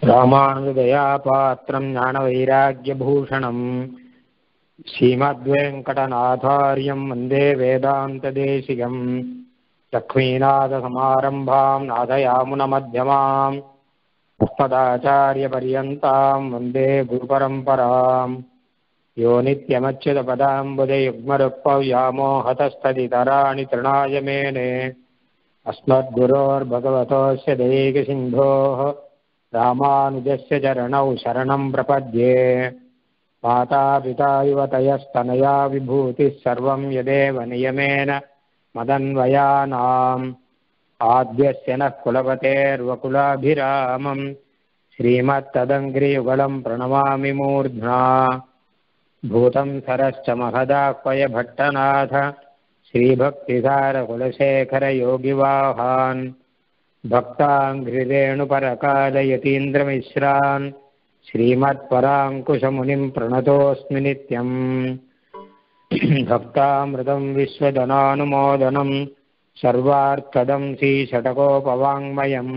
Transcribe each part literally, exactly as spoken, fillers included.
ராமானுஜதயாபாத்திரம் ஞானவைராக்யபூஷணம் ஸ்ரீமத்வேங்கடநாதார்யம் வந்தே வேதாந்ததேசிகம் லக்ஷ்மீநாதசமாரம்பாம் நாதயாமுனமத்யமாம் அஸ்மதாச்சாரியபர்யந்தாம் வந்தே குருபரம்பராம் யோ நித்யமச்சுதபதாம்புஜயுக்மருக்மவ்யாமோஹதஸ்ததிதராணி திருணாய மேனே अस्मद्गुरोर्भगवतोऽस्य दैकसिन्धोः रामानुजस्य चरणौ शरणं प्रपद्ये। मातापिता युवतयस्तनया विभूतिः सर्वं यदेव नियमेन मदन्वयानाम् आद्यस्य नः कुलपतेर्वकुलाभिरामं श्रीमत्तदङ्घ्रियुगलं प्रणमामि मूर्ध्ना। भूतं सरश्च महदाह्वय भट्टनाथ श्रीभक्तिसार कुलशेखर योगिवाहान् भक्ताङ्घ्रिरेणुपरकालयतीन्द्रमिश्रान् श्रीमत्पराङ्कुशमुनिं प्रणतोऽस्मि नित्यम्। भक्तामृतं विश्वजनानुमोदनं सर्वार्थदं श्रीषटकोपवाङ्मयम्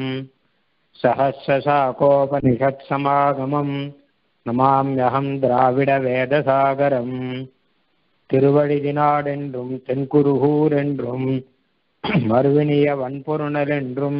सहस्रशाकोपनिषत्समागमं नमाम्यहं द्राविडवेदसागरम्। திருவழிதினாடென்றும் தென்குருகூர் என்றும் மறுவினிய வன்பொருணல் என்றும்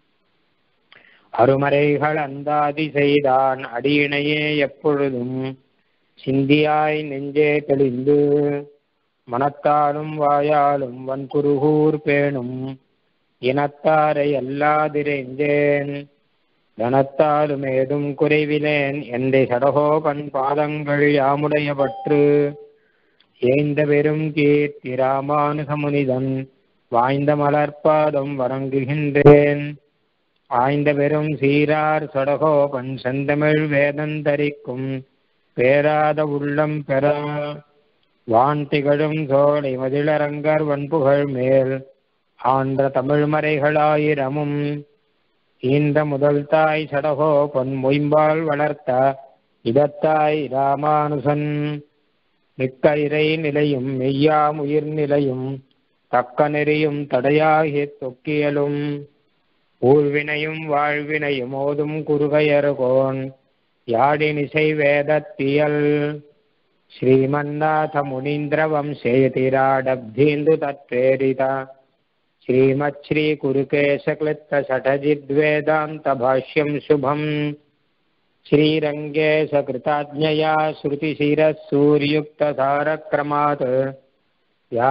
அருமறைகள் அந்தாதி செய்தான் அடியினையே எப்பொழுதும் சிந்தியாய் நெஞ்சே தெளிந்து மனத்தாலும் வாயாலும் வன்குருகூர் பேணும் இனத்தாரை அல்லாதிரைந்தேன் தனத்தாலும் ஏதும் குறைவிலேன் எந்தை சடகோபன் பாதங்கள் யாமுடைய பற்று ஏந்த பெரும் கீர்த்தி ராமானுசமுனிதன் வாய்ந்த மலர்பாதம் வணங்குகின்றேன். ஆய்ந்த பெரும் சீரார் சடகோபன் செந்தமிழ் வேதந்தரிக்கும் பேராத உள்ளம் பெற வான் திகழும் சோலை மதிலரங்கர் வன்புகழ் மேல் ஆன்ற தமிழ்மறைகளாயிரமும் ஈன்ற முதல் தாய் சடகோபன் மொயம்பால் வளர்த்த இதத்தாய் ராமானுசன் மிக்க இறை நிலையும் மெய்யாம் உயிர் நிலையும் தக்க நெறியும் தடையாகிய தொக்கியலும் ஊழ்வினையும் வாழ்வினையும் ஓதும் குறுகையர்கோன் யாழினிசை வேதத்தியல் ஸ்ரீமன்னாத முனீந்திர வம்சேதிராடப்தீந்து தத்வேரித ஸ்ரீமத் ஸ்ரீ குருகேசக்லிப்த சடஜித்வேதாந்த பாஷ்யம் சுபம் श्रीरंगे सकृताज्ञया श्रुतिशिरः सूर्युक्तधारक्रमात् या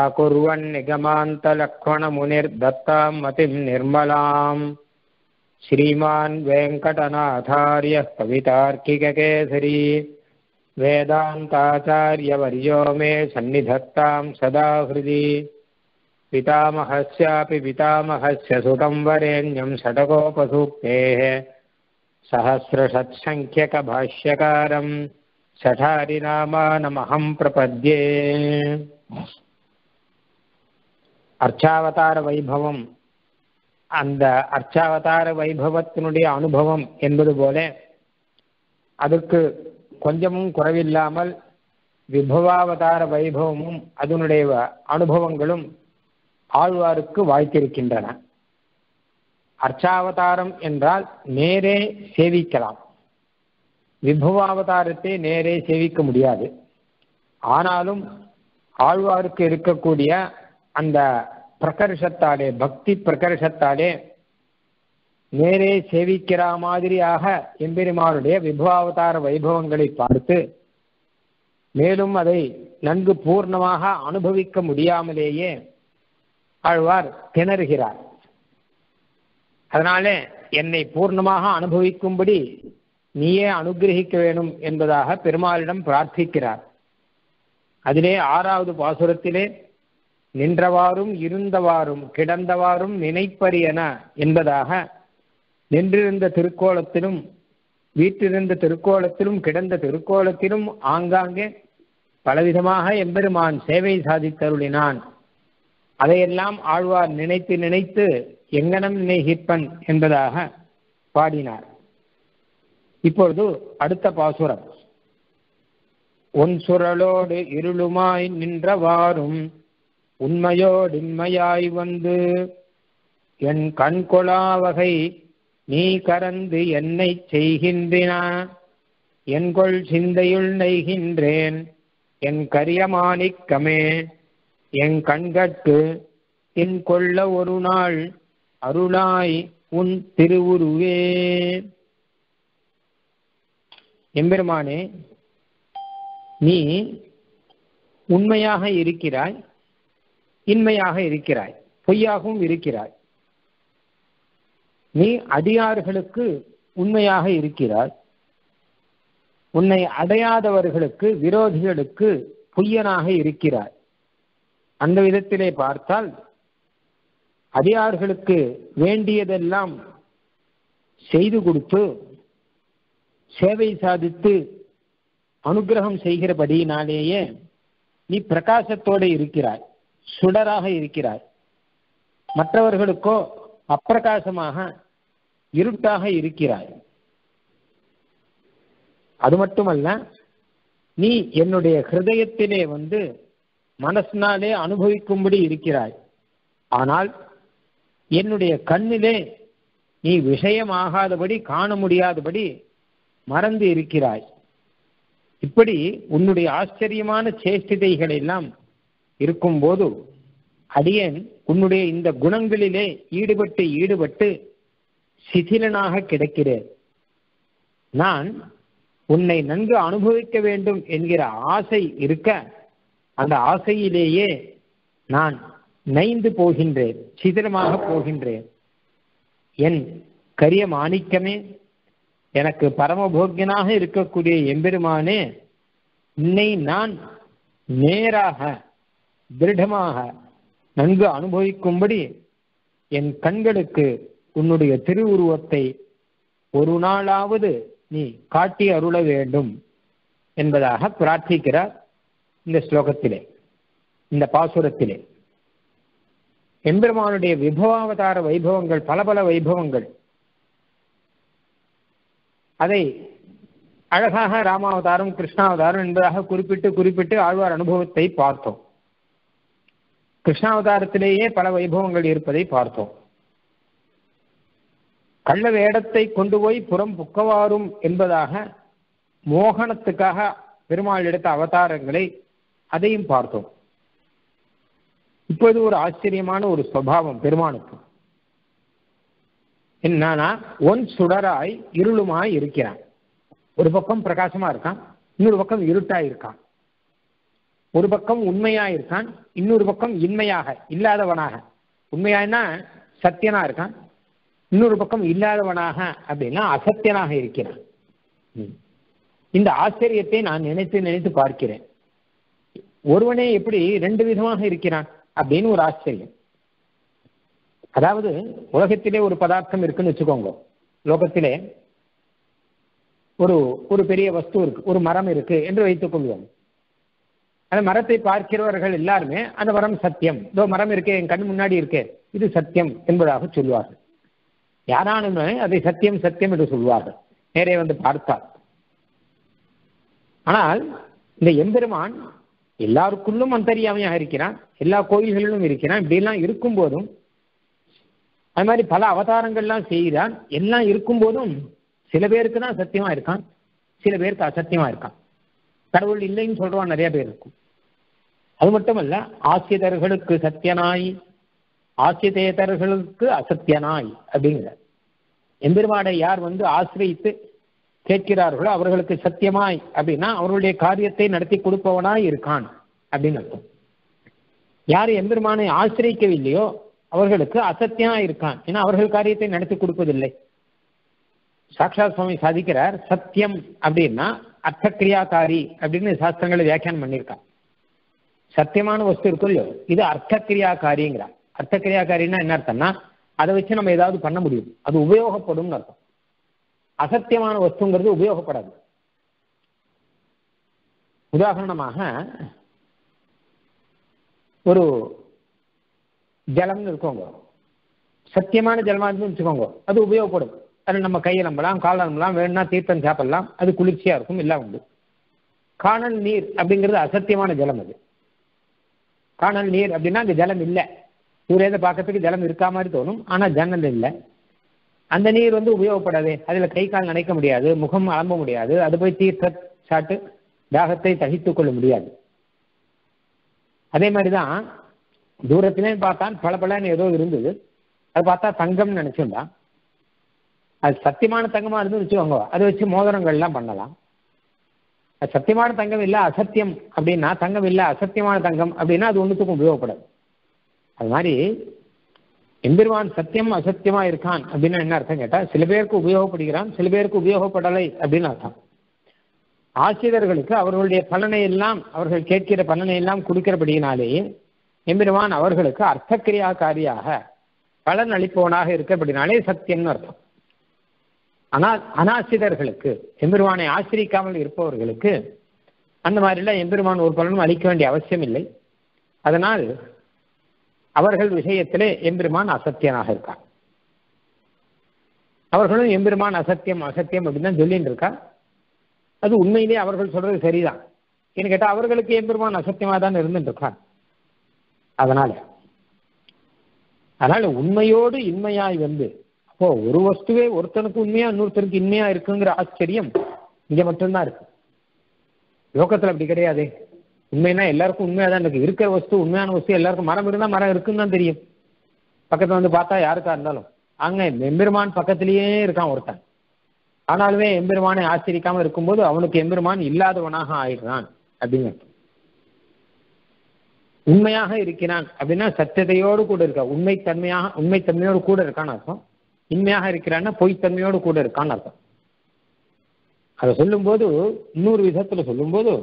कुर्वन्निगमान्तलक्ष्मणमुनिर्दत्तां मतिं निर्मलाम्। श्रीमान् वेङ्कटनाथार्यः कवितार्किककेसरी वेदान्ताचार्यवर्यो मे सन्निधत्तां सदा हृदि। पितामहस्यापि पितामहस्य सुतं वरेण्यं षडकोपसूक्तेः सहस्रशत्सङ्ख्यकभाष्यकारं சடாரிநாமானமஹம் பிரபத்யே. அர்ச்சாவதார வைபவம், அந்த அர்ச்சாவதார வைபவத்தினுடைய அனுபவம் என்பது போல அதற்கு கொஞ்சமும் குறைவில்லாமல் விபவாவதார வைபவமும் அதனுடைய அனுபவங்களும் ஆழ்வாருக்கு வாய்த்திருக்கின்றன. அர்ச்சாவதாரம் என்றால் நேரே சேவிக்கலாம், விபவாவதாரத்தை நேரே சேவிக்க முடியாது. ஆனாலும் ஆழ்வாருக்கு இருக்கக்கூடிய அந்த பிரகர்ஷத்தாலே, பக்தி பிரகர்ஷத்தாலே நேரே சேவிக்கிற மாதிரியாக எம்பெருமானுடைய விபவாவதார வைபவங்களை பார்த்து மேலும் அதை நன்கு பூர்ணமாக அனுபவிக்க முடியாமலேயே ஆழ்வார் திணறுகிறார். அதனாலே என்னை பூர்ணமாக அனுபவிக்கும்படி நீயே அனுகிரகிக்க வேணும் என்பதாக பெருமாளிடம் பிரார்த்திக்கிறார். அதிலே ஆறாவது பாசுரத்திலே நின்றவாறும் இருந்தவாறும் கிடந்தவாறும் நினைப்பரியன என்பதாக நின்றிருந்த திருக்கோலத்திலும் வீற்றிருந்த திருக்கோலத்திலும் கிடந்த திருக்கோலத்திலும் ஆங்காங்கே பலவிதமாக எம்பெருமான் சேவை சாதித்தருளினான். அதையெல்லாம் ஆழ்வார் நினைத்து நினைத்து எங்கனம் நினைகிற்பன் என்பதாக பாடினார். இப்பொழுது அடுத்த பாசுரம். ஒன் சுரலோடு இருளுமாய் நின்றவாறும் உண்மையோடின்மையாய் வந்து என் கண்கொளாவகை நீ கரந்து என்னை செய்கின்றனா என்கொள் சிந்தையுள் நெய்கின்றேன் என் கரியமாணிக்கமே என் கண்கட்கு என் கொள்ள ஒரு நாள் அருளாய் உன் திருவுருவே. எம்பெருமானே, நீ உண்மையாக இருக்கிறாய், இன்மையாக இருக்கிறாய், பொய்யாகவும் இருக்கிறாய். நீ அடியார்களுக்கு உண்மையாக இருக்கிறாய், உன்னை அடையாதவர்களுக்கு விரோதிகளுக்கு பொய்யனாக இருக்கிறாய். அந்த விதத்திலே பார்த்தால் அடியார்களுக்கு வேண்டியதெல்லாம் செய்து கொடுத்து சேவை சாதித்து அனுகிரகம் செய்கிறபடியினாலேயே நீ பிரகாசத்தோடு இருக்கிறாய், சுடராக இருக்கிறாய். மற்றவர்களுக்கோ அப்பிரகாசமாக இருட்டாக இருக்கிறாய். அது மட்டுமல்ல, நீ என்னுடைய ஹிருதயத்திலே வந்து மனசினாலே அனுபவிக்கும்படி இருக்கிறாய். ஆனால் என்னுடைய கண்ணிலே நீ விஷயமாகாதபடி, காண முடியாதபடி மறந்து இருக்கிறாய். இப்படி உன்னுடைய ஆச்சரியமான சேஷ்டிதைகள் எல்லாம் இருக்கும்போது அடியேன் உன்னுடைய இந்த குணங்களிலே ஈடுபட்டு ஈடுபட்டு சிதிலனாக கிடக்கிறேன். நான் உன்னை நன்கு அனுபவிக்க வேண்டும் என்கிற ஆசை இருக்க அந்த ஆசையிலேயே நான் நைந்து போகின்றேன், சிதிலமாக போகின்றேன். என் கரிய மாணிக்கமே, எனக்கு பரமபோக்கியனாக இருக்கக்கூடிய எம்பெருமானே, உன்னை நான் நேராக திருடமாக நன்கு அனுபவிக்கும்படி என் கண்களுக்கு உன்னுடைய திருவுருவத்தை ஒரு நாளாவது நீ காட்டி அருள வேண்டும் என்பதாக பிரார்த்திக்கிறார் இந்த ஸ்லோகத்திலே, இந்த பாசுரத்திலே. எம்பெருமானுடைய விபவாவதார வைபவங்கள், பல பல வைபவங்கள், அதை அழகாக ராமாவதாரம், கிருஷ்ணாவதாரம் என்பதாக குறிப்பிட்டு குறிப்பிட்டு ஆழ்வார் அனுபவத்தை பார்த்தோம். கிருஷ்ணாவதாரத்திலேயே பல வைபவங்கள் இருப்பதை பார்த்தோம். கள்ள வேடத்தை கொண்டு போய் புறம் புக்கவாரும் என்பதாக மோகனத்துக்காக பெருமாள் எடுத்த அவதாரங்களை அதையும் பார்த்தோம். இப்போது ஒரு ஆச்சரியமான ஒரு சுபாவம் பெருமானுக்கு என்னன்னா, ஒன் சுடராய் இருளுமாய் இருக்கிறான். ஒரு பக்கம் பிரகாசமா இருக்கான், இன்னொரு பக்கம் இருட்டா இருக்கான். ஒரு பக்கம் உண்மையா இருக்கான், இன்னொரு பக்கம் இன்மையாக இல்லாதவனாக. உண்மையானா சத்தியனா இருக்கான், இன்னொரு பக்கம் இல்லாதவனாக அப்படின்னா அசத்தியனாக இருக்கிறான். இந்த ஆச்சரியத்தை நான் நினைத்து நினைத்து பார்க்கிறேன். ஒருவனே எப்படி ரெண்டு விதமாக இருக்கிறான் அப்படின்னு ஒரு ஆச்சரியம். அதாவது உலகத்திலே ஒரு பதார்த்தம் இருக்குன்னு வச்சுக்கோங்க. லோகத்திலே ஒரு ஒரு பெரிய வஸ்து இருக்கு, ஒரு மரம் இருக்கு என்று வைத்துக் கொள்வோம். அந்த மரத்தை பார்க்கிறவர்கள் எல்லாருமே அந்த மரம் சத்தியம், இதோ மரம் இருக்கே, என் கண் முன்னாடி இருக்கே, இது சத்தியம் என்பதாக சொல்வார்கள். யாரானுமே அதை சத்தியம் சத்தியம் என்று சொல்வார்கள் நேரே வந்து பார்த்தால். ஆனால் இந்த எம்பெருமான் எல்லாருக்குள்ளும் அந்தரியாமையாக இருக்கிறான், எல்லா கோயில்களிலும் இருக்கிறான். இப்படிலாம் இருக்கும் போதும், அது மாதிரி பல அவதாரங்கள்லாம் செய்கிறான். எல்லாம் இருக்கும் போதும் சில பேருக்கு தான் சத்தியமா இருக்கான், சில பேருக்கு அசத்தியமா இருக்கான். கடவுள் இல்லைன்னு சொல்றவான் நிறைய பேர் இருக்கும். அது மட்டுமல்ல, ஆசிரியர்களுக்கு சத்தியனாய், ஆசிரியர்களுக்கு அசத்தியனாய் அப்படிங்கிற எம்பெருமானை யார் வந்து ஆசிரியித்து கேட்கிறார்களோ அவர்களுக்கு சத்தியமாய் அப்படின்னா அவர்களுடைய காரியத்தை நடத்தி கொடுப்பவனாய் இருக்கான் அப்படின்னு அர்த்தம். யார் எம்பெருமானை ஆசிரியக்கவில்லையோ அவர்களுக்கு அசத்தியமா இருக்கான், ஏன்னா அவர்கள் காரியத்தை நடத்தி கொடுப்பதில்லை. சாக்ஷாத் சுவாமி சாதிக்கிறார், சத்தியம் அப்படின்னா அர்த்தக்கிரியாக்காரி அப்படின்னு சாஸ்திரங்களை வியாக்கியானம் பண்ணியிருக்கான். சத்தியமான வஸ்து இருக்கும் இல்லையோ, இது அர்த்தக்கிரியாக்காரிங்கிறார். அர்த்தக்கிரியாக்காரின்னா என்ன அர்த்தம்னா அதை வச்சு நம்ம ஏதாவது பண்ண முடியும், அது உபயோகப்படும் அர்த்தம். அசத்தியமான வஸ்துங்கிறது உபயோகப்படாது. உதாரணமாக ஒரு ஜலம்னு இருக்கோங்க, சத்தியமான ஜலமா இருந்து வச்சுக்கோங்க, அது உபயோகப்படும். அதில் நம்ம கையை நம்பலாம், கால் நம்பலாம், வேணும்னா தீர்த்தம் சாப்பிடலாம், அது குளிர்ச்சியா இருக்கும், எல்லாம் உண்டு. காணல் நீர் அப்படிங்கிறது அசத்தியமான ஜலம். அது காணல் நீர் அப்படின்னா அங்கே ஜலம் இல்லை, சூரியனை பார்க்கறதுக்கு ஜலம் இருக்கா மாதிரி தோணும், ஆனால் ஜன்னல் இல்லை. அந்த நீர் வந்து உபயோகப்படாது, அதுல கை கால் நனைக்க முடியாது, முகம் அலம்ப முடியாது, அது போய் தீர்த்த சாட்டு தாகத்தை தகித்துக் கொள்ள முடியாது. அதே மாதிரிதான் தூரத்திலே பார்த்தான் பல பலன்னு ஏதோ இருந்தது, அது பார்த்தா தங்கம்னு நினைச்சுட்டான். அது சத்தியமான தங்கமா இருந்து வச்சுக்கோங்க, அதை வச்சு மோதிரங்கள்லாம் பண்ணலாம். அது சத்தியமான தங்கம் இல்லை அசத்தியம் அப்படின்னா, தங்கம் இல்லை அசத்தியமான தங்கம் அப்படின்னா அது ஒன்றுத்துக்கும் உபயோகப்படாது. அது மாதிரி எம்பெருமான் சத்தியம் அசத்தியமா இருக்கான் அப்படின்னு என்ன அர்த்தம் கேட்டா, சில பேருக்கு உபயோகப்படுகிறான், சில பேருக்கு உபயோகப்படலை அப்படின்னு அர்த்தம். ஆசிரியர்களுக்கு அவர்களுடைய பலனை எல்லாம், அவர்கள் கேட்கிற பலனை எல்லாம் கொடுக்கிறபடியினாலேயே எம்பெருமான் அவர்களுக்கு அர்த்தக்கிரியாக்காரியாக பலன் அளிப்பவனாக இருக்கிறபடினாலே சத்தியம்னு அர்த்தம். ஆனால் அனாசிரியர்களுக்கு, எம்பெருமானை ஆசிரிக்காமல் இருப்பவர்களுக்கு அந்த மாதிரிலாம் எம்பெருமான் ஒரு பலனும் அளிக்க வேண்டிய அவசியம் இல்லை. அதனால் அவர்கள் விஷயத்திலே எம்பெருமான் அசத்தியனாக இருக்கார். அவர்களும் எம்பெருமான் அசத்தியம் அசத்தியம் அப்படின்னு தான் சொல்லிட்டு இருக்கா. அது உண்மையிலே அவர்கள் சொல்றது சரிதான். ஏன்னு கேட்டா அவர்களுக்கு எம்பெருமான் அசத்தியமாக தான் இருந்துட்டு இருக்கார். அதனால அதனால உண்மையோடு இன்மையாய் வந்து, அப்போ ஒரு வஸ்துவே ஒருத்தனுக்கு உண்மையா இன்னொருத்தருக்கு இன்மையா இருக்குங்கிற ஆச்சரியம் இங்க மட்டும்தான் இருக்கு. லோகத்துல அப்படி கிடையாது. உண்மைன்னா எல்லாருக்கும் உண்மையா தான் இருக்கு. இருக்கிற வஸ்து உண்மையான வஸ்து எல்லாருக்கும், மரம் இருந்தா மரம் இருக்குன்னு தான் தெரியும். பக்கத்துல வந்து பார்த்தா யாருக்கா இருந்தாலும் அங்க எம்பெருமான் பக்கத்திலேயே இருக்கான் ஒருத்தன். ஆனாலுமே எம்பெருமானை ஆச்சரிக்காம இருக்கும்போது அவனுக்கு எம்பெருமான் இல்லாதவனாக ஆயிடுறான் அப்படின்னு. உண்மையாக இருக்கிறான் அப்படின்னா சத்தியத்தையோடு கூட இருக்க, உண்மைத்தன்மையாக உண்மைத்தன்மையோடு கூட இருக்கான்னு அர்த்தம். உண்மையாக இருக்கிறான்னா பொய்த்தன்மையோடு கூட இருக்கான்னு அர்த்தம். அதை சொல்லும்போது இன்னொரு விதத்துல சொல்லும்போது,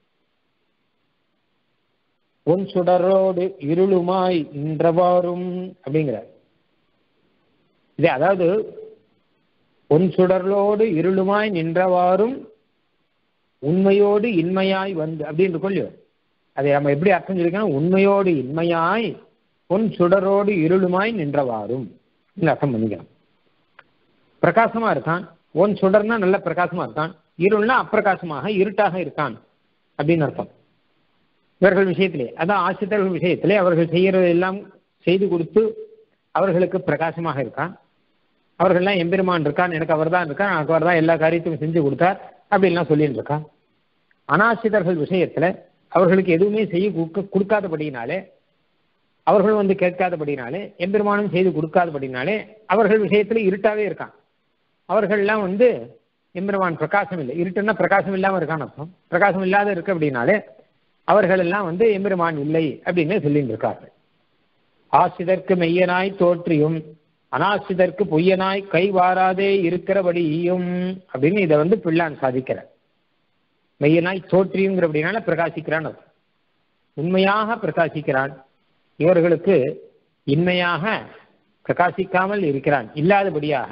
பொன் சுடரோடு இருளுமாய் நின்றவாறும் அப்படிங்கிற இது, அதாவது பொன் சுடரோடு இருளுமாய் நின்றவாறும் உண்மையோடு இன்மையாய் வந்து அப்படின்னு கொள்ளு. அதை நம்ம எப்படி அர்த்தம் சொல்லிக்கணும், உண்மையோடு இன்மையாய் பொன் சுடரோடு இருளுமாய் நின்றவாறும் அர்த்தம் பண்ணிக்கணும். பிரகாசமா இருக்கான், பொன் சுடர்னா நல்ல பிரகாசமா இருக்கான், இருள்னா அப்பிரகாசமாக இருட்டாக இருக்கான் அப்படின்னு அர்த்தம். இவர்கள் விஷயத்திலே, அதான் ஆசிரியர்கள் விஷயத்திலே அவர்கள் செய்யறது எல்லாம் செய்து கொடுத்து அவர்களுக்கு பிரகாசமாக இருக்கான். அவர்கள்லாம் எம்பெருமான் இருக்கான், எனக்கு அவர் தான் இருக்கான், எனக்கு அவர் தான் எல்லா காரியத்தையும் செஞ்சு கொடுத்தார் அப்படின்லாம் சொல்லிட்டு இருக்கான். அனாசிரியர்கள் விஷயத்துல அவர்களுக்கு எதுவுமே செய்ய கொடுக்காதபடினாலே, அவர்களும் வந்து கேட்காதபடினாலே, எம்பெருமானும் செய்து கொடுக்காதபடினாலே அவர்கள் விஷயத்துல இருட்டாவே இருக்கான். அவர்கள்லாம் வந்து எம்பெருமான் பிரகாசம் இல்லை, இருட்டுன்னா பிரகாசம் இல்லாமல் இருக்கான்னு அர்த்தம். பிரகாசம் இல்லாத இருக்கு அப்படின்னாலே அவர்கள் எல்லாம் வந்து எம்பெருமான் இல்லை அப்படின்னு சொல்லிட்டு இருக்கார்கள். ஆசிதற்கு மெய்யனாய் தோற்றியும் அனாசிதற்கு பொய்யனாய் கை வாராதே இருக்கிறபடியும் அப்படின்னு இதை வந்து பிள்ளான் சாதிக்கிறார். மெய்யனாய் தோற்றியுங்கிற அப்படின்னால பிரகாசிக்கிறான், உண்மையாக பிரகாசிக்கிறான். இவர்களுக்கு இன்மையாக பிரகாசிக்காமல் இருக்கிறான், இல்லாதபடியாக.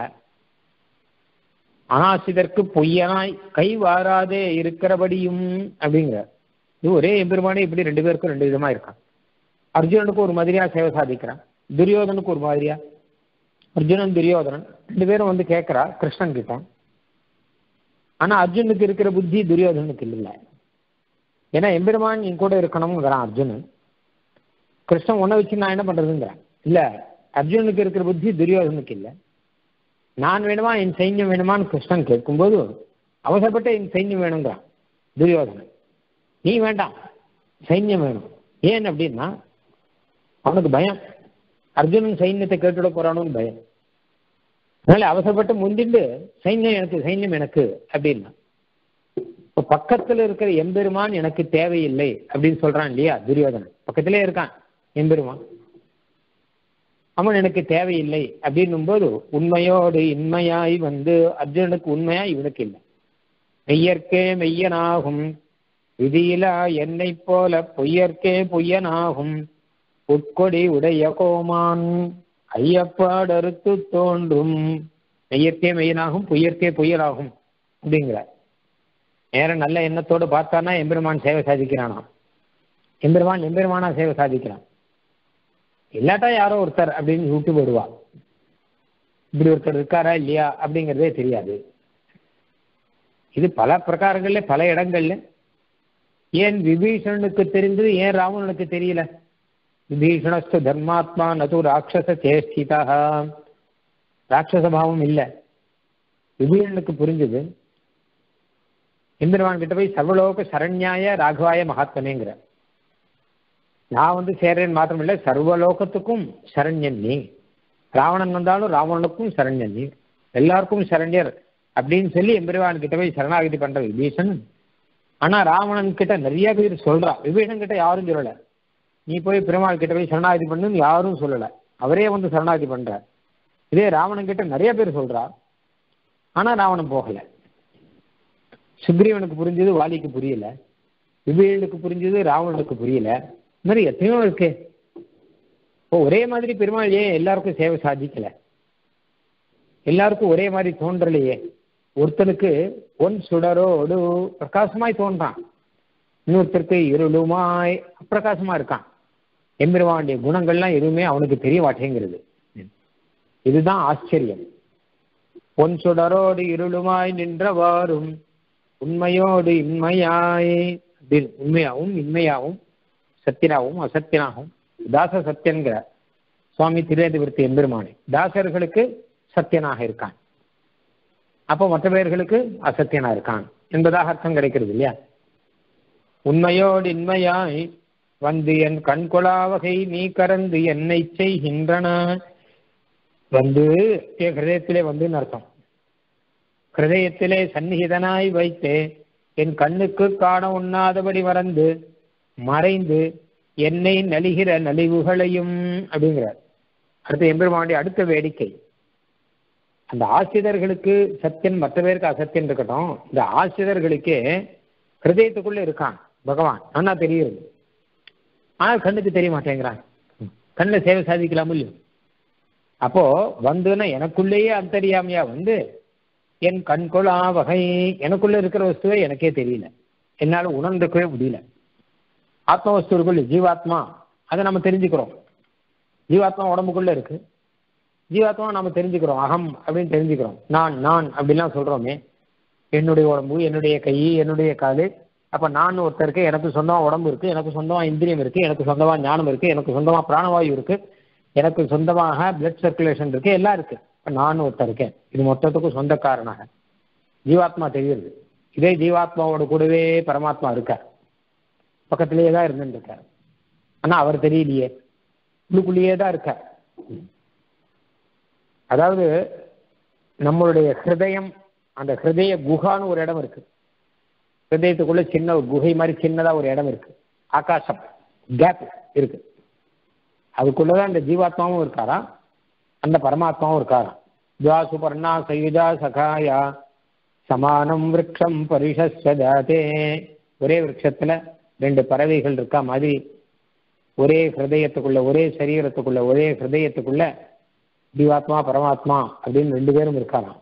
அனாசிதற்கு பொய்யனாய் கை வாராதே இருக்கிறபடியும் அப்படிங்கிறார். இது ஒரே எம்பெருமானே இப்படி ரெண்டு பேருக்கும் ரெண்டு விதமா இருக்கான். அர்ஜுனனுக்கு ஒரு மாதிரியா சேவை சாதிக்கிறான், துரியோதனுக்கு ஒரு மாதிரியா. அர்ஜுனன் துரியோதனன் ரெண்டு பேரும் வந்து கேட்கிறா கிருஷ்ணன் கிட்ட. ஆனா அர்ஜுனுக்கு இருக்கிற புத்தி துரியோதனுக்கு இல்லை. ஏன்னா எம்பெருமான் என் கூட இருக்கணும்ங்கிறான் அர்ஜுனன். கிருஷ்ணன் உன்னை வச்சு நான் என்ன பண்றதுங்கிறான். இல்ல, அர்ஜுனுக்கு இருக்கிற புத்தி துரியோதனுக்கு இல்லை. நான் வேணுமா என் சைன்யம் வேணுமான்னு கிருஷ்ணன் கேட்கும்போது அவசரப்பட்ட என் சைன்யம் வேணுங்கிறான் துரியோதனன். நீ வேண்டாம், சைன்யம் வேணும். ஏன் அப்படின்னா அவனுக்கு பயம், அர்ஜுனன் சைன்யத்தை கேட்டுட போறானோன்னு பயம். அதனால அவசரப்பட்டு முந்திண்டு சைன்யம் எனக்கு சைன்யம் எனக்கு அப்படின்னா, இப்போ பக்கத்துல இருக்கிற எம்பெருமான் எனக்கு தேவையில்லை அப்படின்னு சொல்றான் இல்லையா துரியோதனன். பக்கத்திலே இருக்கான் எம்பெருமான், அவன் எனக்கு தேவையில்லை அப்படின்னும் போது உண்மையோடு இன்மையாய் வந்து அர்ஜுனனுக்கு உண்மையா இவனுக்கு இல்லை. மெய்யற்கே மெய்யனாகும் விதியிலா என்னை போல பொய்யற்கே பொய்யனாகும் உட்கொடி உடைய கோமான் ஐயப்பாடறுத்து தோன்றும். மெய்யற்கே மெய்யனாகும் பொய்யற்கே பொய்யனாகும் அப்படிங்கிறார். நேரம் நல்ல எண்ணத்தோடு பார்த்தானா எம்பெருமான் சேவை சாதிக்கிறானா, எம்பெருமான் எம்பெருமானா சேவை சாதிக்கிறான். இல்லாட்டா யாரோ ஒருத்தர் அப்படின்னு விட்டு போடுவா. இப்படி ஒருத்தர் இருக்காரா இல்லையா அப்படிங்கிறதே தெரியாது. இது பல பிரகாரங்கள்ல பல இடங்கள்ல. ஏன் விபீஷணனுக்கு தெரிந்தது, ஏன் ராவணனுக்கு தெரியல? விபீஷணஸ்து தர்மாத்மா நது ராட்சச சேஷ்டிதா ராட்சச பாவம் இல்லை. விபீஷனுக்கு புரிஞ்சது. எம்பெருமான் கிட்ட போய் சர்வலோக சரண்யாய ராகவாய மகாத்மனேங்கிற, நான் வந்து சேர்றேன் மாத்திரம் இல்லை, சர்வலோகத்துக்கும் சரண்யன் நீ. ராவணன் வந்தாலும் ராவணனுக்கும் சரண்யன் நீ, எல்லாருக்கும் சரண்யர் அப்படின்னு சொல்லி எம்பெருமான் கிட்ட போய் சரணாகதி பண்ற விபீஷன். ஆனா ராவணன் கிட்ட நிறைய பேர் சொல்றா, விபீஷன் கிட்ட யாரும் சொல்லல நீ போய் பெருமாள் கிட்ட போய் சரணாகதி பண்ணுன்னு யாரும் சொல்லல, அவரே வந்து சரணாகதி பண்ற. இதே ராவணன் கிட்ட நிறைய பேர் சொல்றா, ஆனா ராவணன் போகல. சுக்ரீவனுக்கு புரிஞ்சது வாலிக்கு புரியல, விபீஷனுக்கு புரிஞ்சது ராவணனுக்கு புரியல. இந்த மாதிரி எத்தனையோ இருக்கு. இப்போ ஒரே மாதிரி பெருமாள் ஏன் எல்லாருக்கும் சேவை சாதிக்கல? எல்லாருக்கும் ஒரே மாதிரி தோன்றலையே. ஒருத்தனுக்கு ஒன் சுடரோடு பிரகாசமாய் தோன்றான், இன்னொருத்தருக்கு இருளுமாய் அப்பிரகாசமா இருக்கான். எம்பெருமானுடைய குணங்கள்லாம் எதுவுமே அவனுக்கு தெரிய மாட்டேங்கிறது. இதுதான் ஆச்சரியம். பொன் சுடரோடு இருளுமாய் நின்றவாறும் உண்மையோடு இன்மையாய், உண்மையாகவும் இன்மையாகவும் சத்தியனாகவும் அசத்தியனாகவும் தாச சத்தியன்கிற சுவாமி திருவேதிபுரத்து எம்பெருமானை தாசர்களுக்கு சத்தியனாக இருக்கான், அப்போ மற்ற பேர்களுக்கு அசத்தியனா இருக்கான் என்பதாக அர்த்தம் கிடைக்கிறது இல்லையா? உண்மையோடு இன்மையாய் வந்து என் கண்கொளாவகை நீ கறந்து என்னை செய்கின்றன. வந்து என் ஹிருதயத்திலே வந்து அர்த்தம். ஹிருதயத்திலே சந்நிகிதனாய் வைத்தே என் கண்ணுக்கு காண உண்ணாதபடி மறந்து மறைந்து என்னை நலிகிற நலிவுகளையும் அப்படிங்கிறார். அடுத்த எம்பெருமானுடைய அடுத்த வேடிக்கை, அந்த ஆசிரியர்களுக்கு சத்தியன் மற்ற பேருக்கு அசத்தியன் இருக்கட்டும், இந்த ஆசிரியர்களுக்கே ஹிருதயத்துக்குள்ள இருக்கான் பகவான், ஆனா தெரியுது, ஆனால் கண்ணுக்கு தெரிய மாட்டேங்கிறான். கண்ணில் சேவை சாதிக்கலாம் இல்லையோ? அப்போ வந்துன்னா எனக்குள்ளேயே அந்தரியாமையா வந்து என் கண்கொள்ளா வகை, எனக்குள்ள இருக்கிற வஸ்துவை எனக்கே தெரியல, என்னால் உணர்ந்துக்கவே முடியல. ஆத்ம வஸ்துக்குள்ள ஜீவாத்மா, அதை நம்ம தெரிஞ்சுக்கிறோம். ஜீவாத்மா உடம்புக்குள்ள இருக்கு, ஜீவாத்மா நம்ம தெரிஞ்சுக்கிறோம், அகம் அப்படின்னு தெரிஞ்சுக்கிறோம். நான் நான் அப்படிலாம் சொல்றோமே, என்னுடைய உடம்பு, என்னுடைய கை, என்னுடைய காலு. அப்ப நான் ஒருத்தருக்கு, எனக்கு சொந்தமா உடம்பு இருக்கு, எனக்கு சொந்தமா இந்திரியம் இருக்கு, எனக்கு சொந்தமா ஞானம் இருக்கு, எனக்கு சொந்தமா பிராணவாயு இருக்கு, எனக்கு சொந்தமாக பிளட் சர்க்குலேஷன் இருக்கு, எல்லாம் இருக்கு. நான் ஒருத்தர் இருக்கேன், இது மொத்தத்துக்கும் சொந்தக்காரனாக ஜீவாத்மா தெரியுது. இதே ஜீவாத்மாவோட கூடவே பரமாத்மா இருக்கார், பக்கத்திலேயே தான் இருந்துட்டு இருக்கார். ஆனா அவர் தெரியலையே, உள்ளுக்குள்ளேயே தான் இருக்கார். அதாவது நம்மளுடைய ஹிருதயம், அந்த ஹிருதய குகான்னு ஒரு இடம் இருக்கு. ஹிருதயத்துக்குள்ள சின்ன ஒரு குகை மாதிரி சின்னதா ஒரு இடம் இருக்கு, ஆகாசம் கேப் இருக்கு. அதுக்குள்ளதான் இந்த ஜீவாத்மாவும் இருக்காரா, அந்த பரமாத்மாவும் இருக்காரா. ஜா சுபர்ணா சயுஜா சகாயா சமானம் விரக்ஷம் பரிஷஸ்வதாதே. ஒரே விரக்ஷத்துல ரெண்டு பறவைகள் இருக்கா மாதிரி ஒரே ஹிருதயத்துக்குள்ள, ஒரே சரீரத்துக்குள்ள, ஒரே ஹிருதயத்துக்குள்ள ஜீவாத்மா பரமாத்மா அப்படின்னு ரெண்டு பேரும் இருக்காராம்.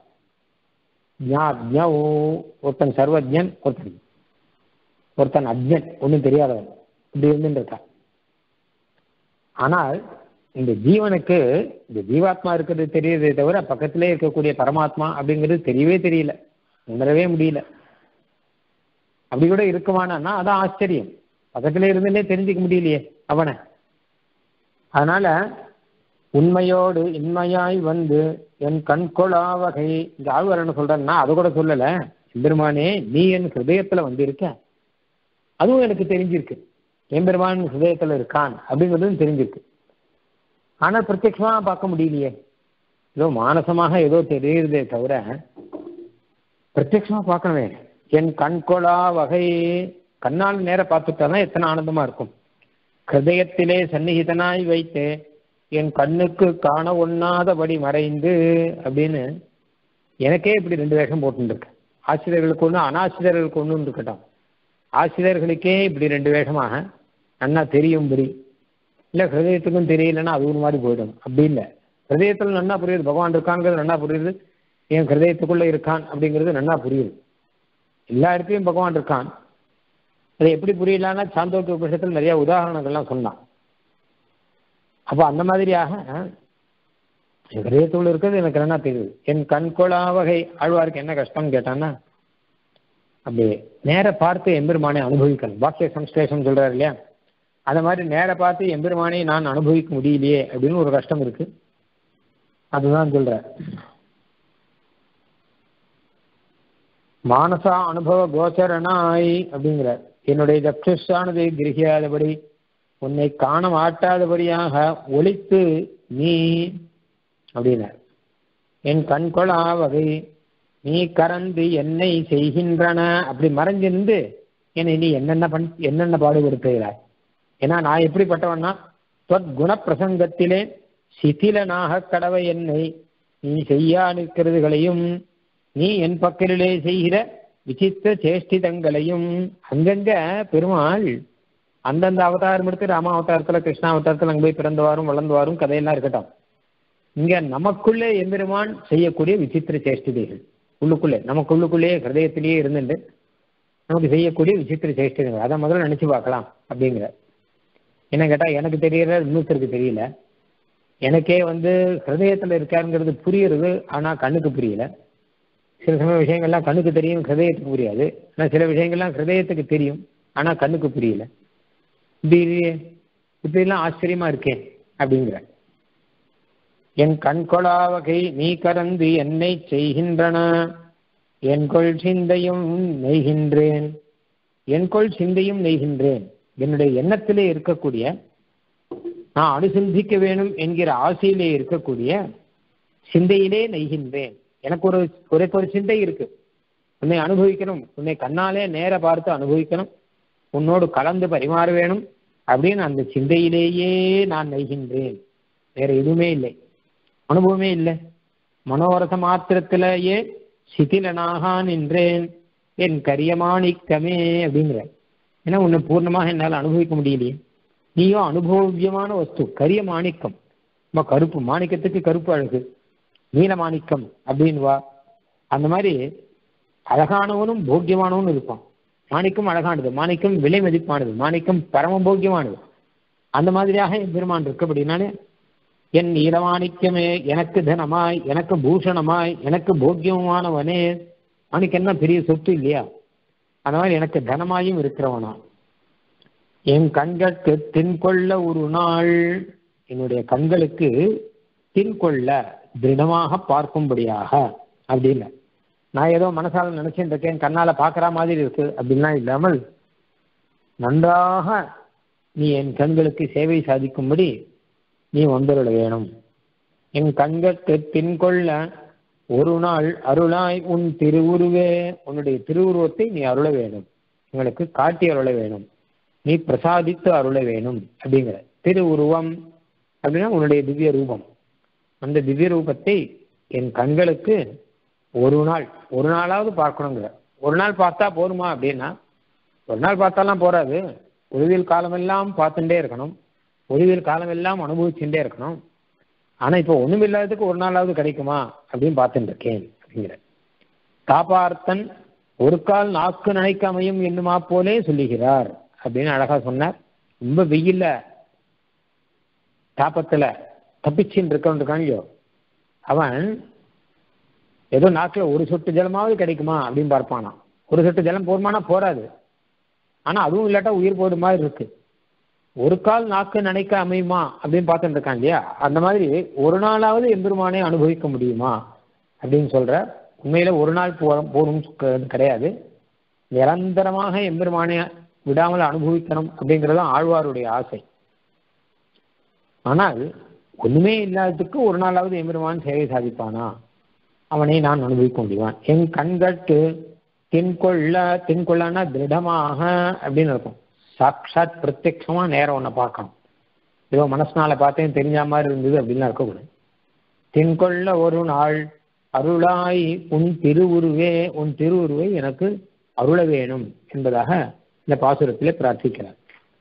ஒருத்தன் சர்வஜன், ஒருத்தன் ஒருத்தன் அஜ்ஞன், ஒன்றும் தெரியாதவன், இப்படி இருந்துட்டு இருக்கான். ஆனால் இந்த ஜீவனுக்கு இந்த ஜீவாத்மா இருக்கிறது தெரியறதே தவிர பக்கத்திலே இருக்கக்கூடிய பரமாத்மா அப்படிங்கிறது தெரியவே தெரியல, உணரவே முடியல. அப்படி கூட இருக்குமானா அதான் ஆச்சரியம். பக்கத்திலே இருந்துன்னே தெரிஞ்சுக்க முடியலையே அவனை. அதனால உண்மையோடு இன்மையாய் வந்து என் கண்கொள்ளா வகை, இந்த ஆழ்வார் என்ன சொல்றேன்னா அதை கூட சொல்லல. எம்பெருமானே நீ என் ஹிருதயத்துல வந்து இருக்க, அதுவும் எனக்கு தெரிஞ்சிருக்கு. எம்பெருமான் ஹிருதயத்துல இருக்கான் அப்படிங்கிறதும் தெரிஞ்சிருக்கு. ஆனால் பிரத்யட்சமா பார்க்க முடியலையே, ஏதோ மானசமாக ஏதோ தெரியுறதே தவிர பிரத்யட்சமா பார்க்கணுமே. என் கண்கொள்ளா வகை, கண்ணால் நேர பார்த்துட்டாதான் எத்தனை ஆனந்தமா இருக்கும். ஹிருதயத்திலே சந்நிகிதனாய் வைத்து என் கண்ணுக்கு காண ஒண்ணாதபடி மறைந்து அப்படின்னு எனக்கே இப்படி ரெண்டு வேஷம் போட்டுருக்கு. ஆசிரியர்களுக்கு ஒன்று, அனாசிரியர்களுக்கு ஒன்று இருக்கட்டும். ஆசிரியர்களுக்கே இப்படி ரெண்டு வேஷமாக நன்னா தெரியும்படி, இல்லை ஹிருதயத்துக்கும் தெரியலன்னா அது ஒரு மாதிரி போயிடும். அப்படி இல்லை, ஹிருதயத்தில் நன்னா புரியுது, பகவான் இருக்கான்ங்கிறது நன்னா புரியுது, என் ஹிருதயத்துக்குள்ள இருக்கான் அப்படிங்கிறது நன்னா புரியுது. எல்லா இடத்துலையும் பகவான் இருக்கான். அதை எப்படி புரியலான்னா சாந்தோக்கிய உபநிஷத்தில் நிறைய உதாரணங்கள்லாம் சொன்னான். அப்போ அந்த மாதிரியாக என் ஹிருதயத்துக்குள்ள இருக்கிறது எனக்கு என்ன தெரியுது. என் கண்கொள்ளா வகை, ஆழ்வாருக்கு என்ன கஷ்டம்னு கேட்டான்னா, அப்படி நேர பார்த்து எம்பெருமானை அனுபவிக்கணும். பாக்கிய சம்ஸ்லேஷம் சொல்றாரு இல்லையா, அந்த மாதிரி நேர பார்த்து எம்பெருமானை நான் அனுபவிக்க முடியலையே அப்படின்னு ஒரு கஷ்டம் இருக்கு. அதுதான் சொல்ற. மானசா அனுபவ கோச்சரனாய் அப்படிங்கிறார். என்னுடைய சக்ஷுஷானதை கிரகியாதபடி, உன்னை காண மாட்டாதபடியாக ஒளித்து நீ அப்படின்னார். என் கண்கொளா வகை நீ கறந்து என்னை செய்கின்றன, அப்படி மறைஞ்சிருந்து என்னை நீ என்னென்ன பண் என்னென்ன பாடுபடுத்துகிறாய். ஏன்னா நான் எப்படிப்பட்டவன்னா, தொத் குண பிரசங்கத்திலே சிதிலனாக கடவை என்னை நீ செய்யா நிற்கிறதுகளையும், நீ என் பக்கலிலே செய்கிற விசித்திர சேஷ்டிதங்களையும். அங்கங்க பெருமாள் அந்தந்த அவதாரம் எடுத்து ராம அவதாரத்துல கிருஷ்ணா அவதாரத்துல அங்கே போய் பிறந்தவாரும் வளர்ந்தவாரும் கதையெல்லாம் இருக்கட்டும். இங்க நமக்குள்ளே எம்பெருமான் செய்யக்கூடிய விசித்திர சேஷ்டிதைகள், உள்ளுக்குள்ளே நமக்குள்ளுக்குள்ளேயே ஹிருதயத்திலேயே இருந்துட்டு நமக்கு செய்யக்கூடிய விசித்திர சேஷ்டிதைகள், அதை முதல்ல நினைச்சு பார்க்கலாம் அப்படிங்கிற. என்ன கேட்டா, எனக்கு தெரியல, இன்னொருத்தருக்கு தெரியல. எனக்கே வந்து ஹிருதயத்துல இருக்காருங்கிறது புரியுறது, ஆனா கண்ணுக்கு புரியல. சில சமய விஷயங்கள்லாம் கண்ணுக்கு தெரியும், ஹிருதயத்துக்கு புரியாது. ஆனால் சில விஷயங்கள்லாம் ஹிருதயத்துக்கு தெரியும், ஆனா கண்ணுக்கு புரியல. இப்படி இப்படிலாம் ஆச்சரியமா இருக்கேன் அப்படிங்கிற. என் கண்கொளா வகை நீ கறந்து என்னை செய்கின்றன, என்கொள் சிந்தையும் நெய்கின்றேன். என்கொள் சிந்தையும் நெய்கின்றேன், என்னுடைய எண்ணத்திலே இருக்கக்கூடிய, நான் அனுசந்திக்க வேணும் என்கிற ஆசையிலே இருக்கக்கூடிய சிந்தையிலே நெய்கின்றேன். எனக்கு ஒரு ஒரே ஒரு சிந்தை இருக்கு, உன்னை அனுபவிக்கணும், உன்னை கண்ணாலே நேர பார்த்து அனுபவிக்கணும், உன்னோடு கலந்து பரிமாற வேணும் அப்படின்னு அந்த சிந்தையிலேயே நான் நெய்கின்றேன். வேற எதுவுமே இல்லை, அனுபவமே இல்லை. மனோரச மாத்திரத்திலேயே சிதிலனாக நின்றேன் என் கரியமாணிக்கமே அப்படிங்கிற. ஏன்னா உன்னை பூர்ணமாக என்னால் அனுபவிக்க முடியலையே. நீயோ அனுபவியமான வஸ்து, கரிய மாணிக்கம். நம்ம கருப்பு மாணிக்கத்துக்கு கருப்பு அழகு, நீல மாணிக்கம் அப்படின்னு வா. அந்த மாதிரி அழகானவனும் போக்கியமானவனும் இருப்பான். மாணிக்கம் அழகானது, மாணிக்கம் விலை மதிப்பானது, மாணிக்கம் பரம போக்கியமானது. அந்த மாதிரியாக என் பெருமான் இருக்கு. அப்படின்னாலே என் நீலமாணிக்கமே, எனக்கு தனமாய், எனக்கு பூஷணமாய், எனக்கு போக்கியமானவனே. மாணிக்கம் என்ன பெரிய சொத்து இல்லையா? அந்த மாதிரி எனக்கு தனமாயும் இருக்கிறவனா. என் கண்களுக்கு தின்கொள்ள ஒரு நாள், என்னுடைய கண்களுக்கு தின்கொள்ள திருடமாக பார்க்கும்படியாக அப்படின்னு. நான் ஏதோ மனசால நினைச்சுட்டு இருக்கேன், கண்ணால பார்க்குற மாதிரி இருக்கு அப்படின்லாம் இல்லாமல், நன்றாக நீ என் கண்களுக்கு சேவை சாதிக்கும்படி நீ வந்துருள வேணும். என் கண்களுக்கு தின்கொள்ள ஒரு நாள் அருளாய் உன் திருவுருவே, உன்னுடைய திருவுருவத்தை நீ அருள வேணும், எங்களுக்கு காட்டி அருள வேணும், நீ பிரசாதித்து அருள வேணும் அப்படிங்கிற. திருவுருவம் அப்படின்னா உன்னுடைய திவ்ய ரூபம். அந்த திவ்ய ரூபத்தை என் கண்களுக்கு ஒரு நாள் ஒரு நாளாவது பார்க்கணுங்கிற. ஒரு நாள் பார்த்தா போதுமா அப்படின்னா, ஒரு நாள் பார்த்தாலாம் போறாது. ஒளிவியல் காலமெல்லாம் பார்த்துட்டே இருக்கணும், ஒளிவியல் காலமெல்லாம் அனுபவிச்சுட்டே இருக்கணும். ஆனா இப்போ ஒண்ணும் இல்லாததுக்கு ஒரு நாளாவது கிடைக்குமா அப்படின்னு பார்த்துட்டு இருக்கேன் அப்படிங்கிற. காப்பார்த்தன் ஒரு கால் நாக்கு நினைக்க அமையும் என்னுமா போலே சொல்லுகிறார் அப்படின்னு அழகா சொன்னார். ரொம்ப வெயில்ல தாப்பத்துல தப்பிச்சுன்னு இருக்கவன் இருக்கான்லையோ, அவன் ஏதோ நாக்குல ஒரு சொட்டு ஜலமாவது கிடைக்குமா அப்படின்னு பார்ப்பானா. ஒரு சொட்டு ஜலம் போருமானா போராது, ஆனா அதுவும் இல்லாட்டா உயிர் போடு மாதிரி இருக்கு. ஒரு கால் நாக்கு நினைக்க அமையுமா அப்படின்னு பார்த்துட்டு இருக்கான் இல்லையா? அந்த மாதிரி ஒரு நாளாவது எம்பெருமானே அனுபவிக்க முடியுமா அப்படின்னு சொல்ற. உண்மையில ஒரு நாள் போ போகணும் கிடையாது, நிரந்தரமாக எம்பெருமானே விடாமல் அனுபவிக்கணும் அப்படிங்கிறதான் ஆழ்வாருடைய ஆசை. ஆனால் ஒண்ணுமே இல்லாததுக்கு ஒரு நாளாவது எம்பெருமான் சேவை சாதிப்பானா, அவனை நான் அனுபவிக்க முடியுவான். என் கண்கட்டு தென்கொள்ள, தென்கொள்ளனா திருடமாக அப்படின்னு இருக்கும். சாட்சாத் பிரத்யட்சமா நேரம் ஒன்றை பார்க்கணும். ஏதோ மனசுனால பார்த்தேன் தெரிஞ்ச மாதிரி இருந்தது அப்படின்லாம் இருக்கக்கூடாது. தென்கொள்ள ஒரு நாள் அருளாய் உன் திருவுருவே, உன் திருவுருவை எனக்கு அருள வேணும் என்பதாக இந்த பாசுரத்திலே பிரார்த்திக்கிறார்.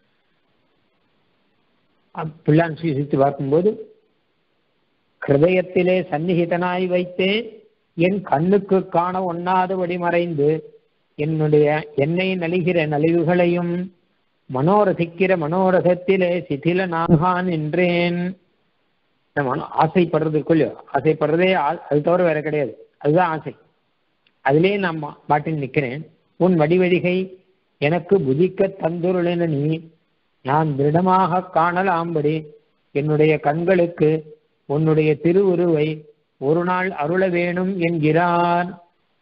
பிள்ளான் சிரித்து பார்க்கும்போது, ஹிருதயத்திலே சந்நிகிதனாய் வைத்தேன் என் கண்ணுக்கு காண ஒண்ணாதபடி மறைந்து என்னுடைய என்னை நலிகிற நலிவுகளையும் மனோரசிக்கிற மனோரசத்திலே சிதில நாகான் என்றேன். ஆசைப்படுறதுக்குள்ளயோ, ஆசைப்படுறதே அது தவிர வேற கிடையாது, அதுதான் ஆசை. அதிலே நான் மாட்டின் நிற்கிறேன். உன் வடிவடிகை எனக்கு புதிக்க தந்துருளென நீ நான் திருடமாக காணலாம்படி என்னுடைய கண்களுக்கு உன்னுடைய திருவுருவை ஒரு நாள் அருள வேணும் என்கிறார்.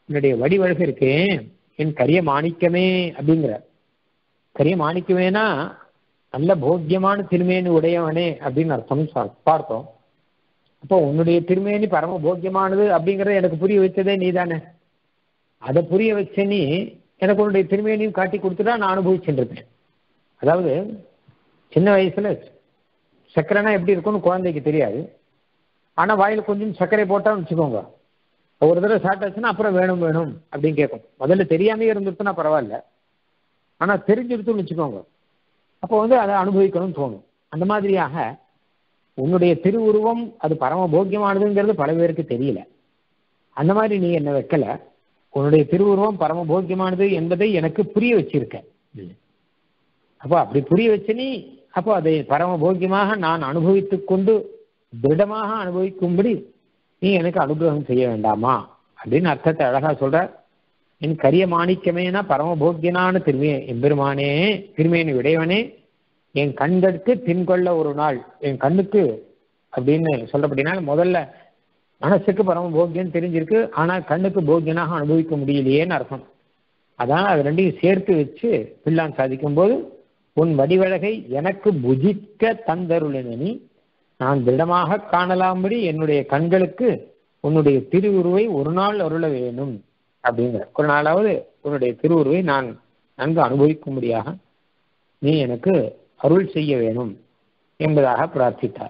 என்னுடைய வடிவழகு இருக்கே, என் கரிய மாணிக்கமே அப்படிங்கிற. கரிய மாணிக்கமேனா நல்ல போக்கியமான திருமேனி உடையவனே அப்படின்னு அர்த்தம் பார்த்தோம். அப்போ உன்னுடைய திருமேனி பரம போக்கியமானது அப்படிங்கிறத எனக்கு புரிய வச்சதே நீ தானே. அதை புரிய வச்ச நீ எனக்கு உன்னுடைய திருமேனியும் காட்டி கொடுத்துட்டா நான் அனுபவிச்சுருப்பேன். அதாவது சின்ன வயசுல சர்க்கரைனா எப்படி இருக்கும்னு குழந்தைக்கு தெரியாது. ஆனால் வாயில் கொஞ்சம் சர்க்கரை போட்டான்னு வச்சுக்கோங்க, ஒரு தடவை சாப்பிட்டாச்சுன்னா அப்புறம் வேணும் வேணும் அப்படின்னு கேட்கும். முதல்ல தெரியாமே இருந்துட்டுனா பரவாயில்ல, ஆனால் தெரிஞ்சிருத்துன்னு வச்சுக்கோங்க, அப்போ வந்து அதை அனுபவிக்கணும்னு தோணும். அந்த மாதிரியாக உன்னுடைய திருவுருவம் அது பரம போக்கியமானதுங்கிறது பல பேருக்கு தெரியல. அந்த மாதிரி நீ என்ன வைக்கல, உன்னுடைய திருவுருவம் பரம போக்கியமானது என்பதை எனக்கு புரிய வச்சிருக்க. அப்போ அப்படி புரிய வச்சு நீ அப்போ அதை பரம போக்கியமாக நான் அனுபவித்து கொண்டு திருடமாக அனுபவிக்கும்படி நீ எனக்கு அனுகிரகம் செய்ய வேண்டாமா அப்படின்னு அர்த்தத்தை அழகா சொல்ற. என் கரிய மாணிக்கமேனா பரம போக்கியனான திருமே எம்பெருமானே, திருமேனி உடையவனே, என் கண்களுக்கு தின்கொள்ள ஒரு நாள், என் கண்ணுக்கு அப்படின்னு சொல்லப்படினால முதல்ல மனசுக்கு பரம போக்கியம் தெரிஞ்சிருக்கு, ஆனால் கண்ணுக்கு போக்கியனாக அனுபவிக்க முடியலையேன்னு அர்த்தம். அதனால் அது ரெண்டையும் சேர்த்து வச்சு பிள்ளான் சாதிக்கும் போது, உன் வடிவழகை எனக்கு புஜிக்க தந்தருளினி, நான் திடமாக காணலாம்படி என்னுடைய கண்களுக்கு உன்னுடைய திருவுருவை ஒரு நாள் அருள வேணும் அப்படிங்கிற. ஒரு நாளாவது உன்னுடைய திருவுருவை நான் நன்கு அனுபவிக்கும்படியாக நீ எனக்கு அருள் செய்ய வேணும் என்பதாக பிரார்த்தித்தார்.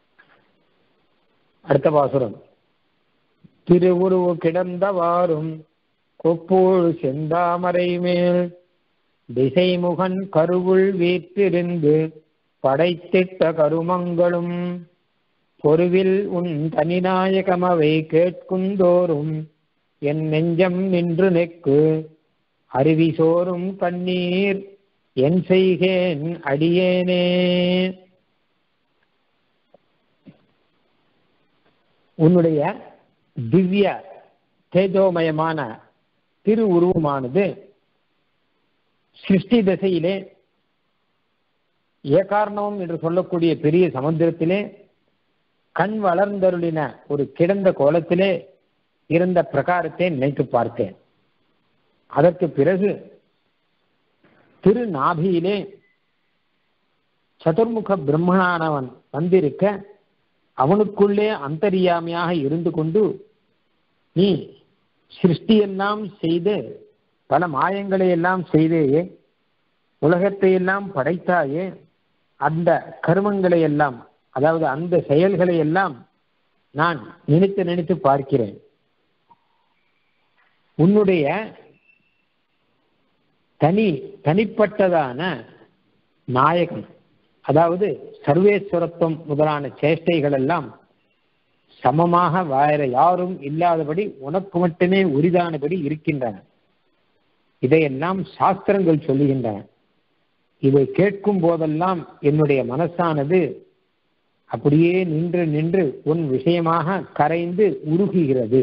அடுத்த பாசுரம். திருவுருவு கிடந்தவாறும் கொப்போடு செந்தாமரை மேல் திசைமுகன் கருவுள் வீற்றிருந்து படைத்திட்ட கருமங்களும் பொருவில் உன் தனிநாயகமவை கேட்குந்தோறும் என் நெஞ்சம் நின்று நெக்கு அருவி சோறும் கண்ணீர் என் செய்கேன் அடியேனே. உன்னுடைய திவ்ய தேஜோமயமான திருவுருவமானது சிருஷ்டி திசையிலே ஏகார்ணவம் என்று சொல்லக்கூடிய பெரிய சமுத்திரத்திலே கண் வளர்ந்தருளின ஒரு கிடந்த கோலத்திலே இருந்த பிரகாரத்தை நினைத்து பார்த்தேன். அதற்கு பிறகு திருநாபியிலே சதுர்முக பிரம்மனானவன் வந்திருக்க அவனுக்குள்ளே அந்தரியாமையாக இருந்து கொண்டு நீ சிருஷ்டியெல்லாம் செய்து பல மாயங்களை எல்லாம் செய்தேயே, உலகத்தை எல்லாம் படைத்தாயே, அந்த கர்மங்களை எல்லாம் அதாவது அந்த செயல்களை எல்லாம் நான் நினைத்து நினைத்து பார்க்கிறேன். உன்னுடைய தனி தனிப்பட்டதான நாயகன் அதாவது சர்வேஸ்வரத்துவம் முதலான சேஷ்டைகள் எல்லாம் சமமாக வேற யாரும் இல்லாதபடி உனக்கு மட்டுமே உரிதானபடி இருக்கின்றன. இதையெல்லாம் சாஸ்திரங்கள் சொல்லுகின்றன. இதை கேட்கும் போதெல்லாம் என்னுடைய மனசானது அப்படியே நின்று நின்று உன் விஷயமாக கரைந்து உருகுகிறது.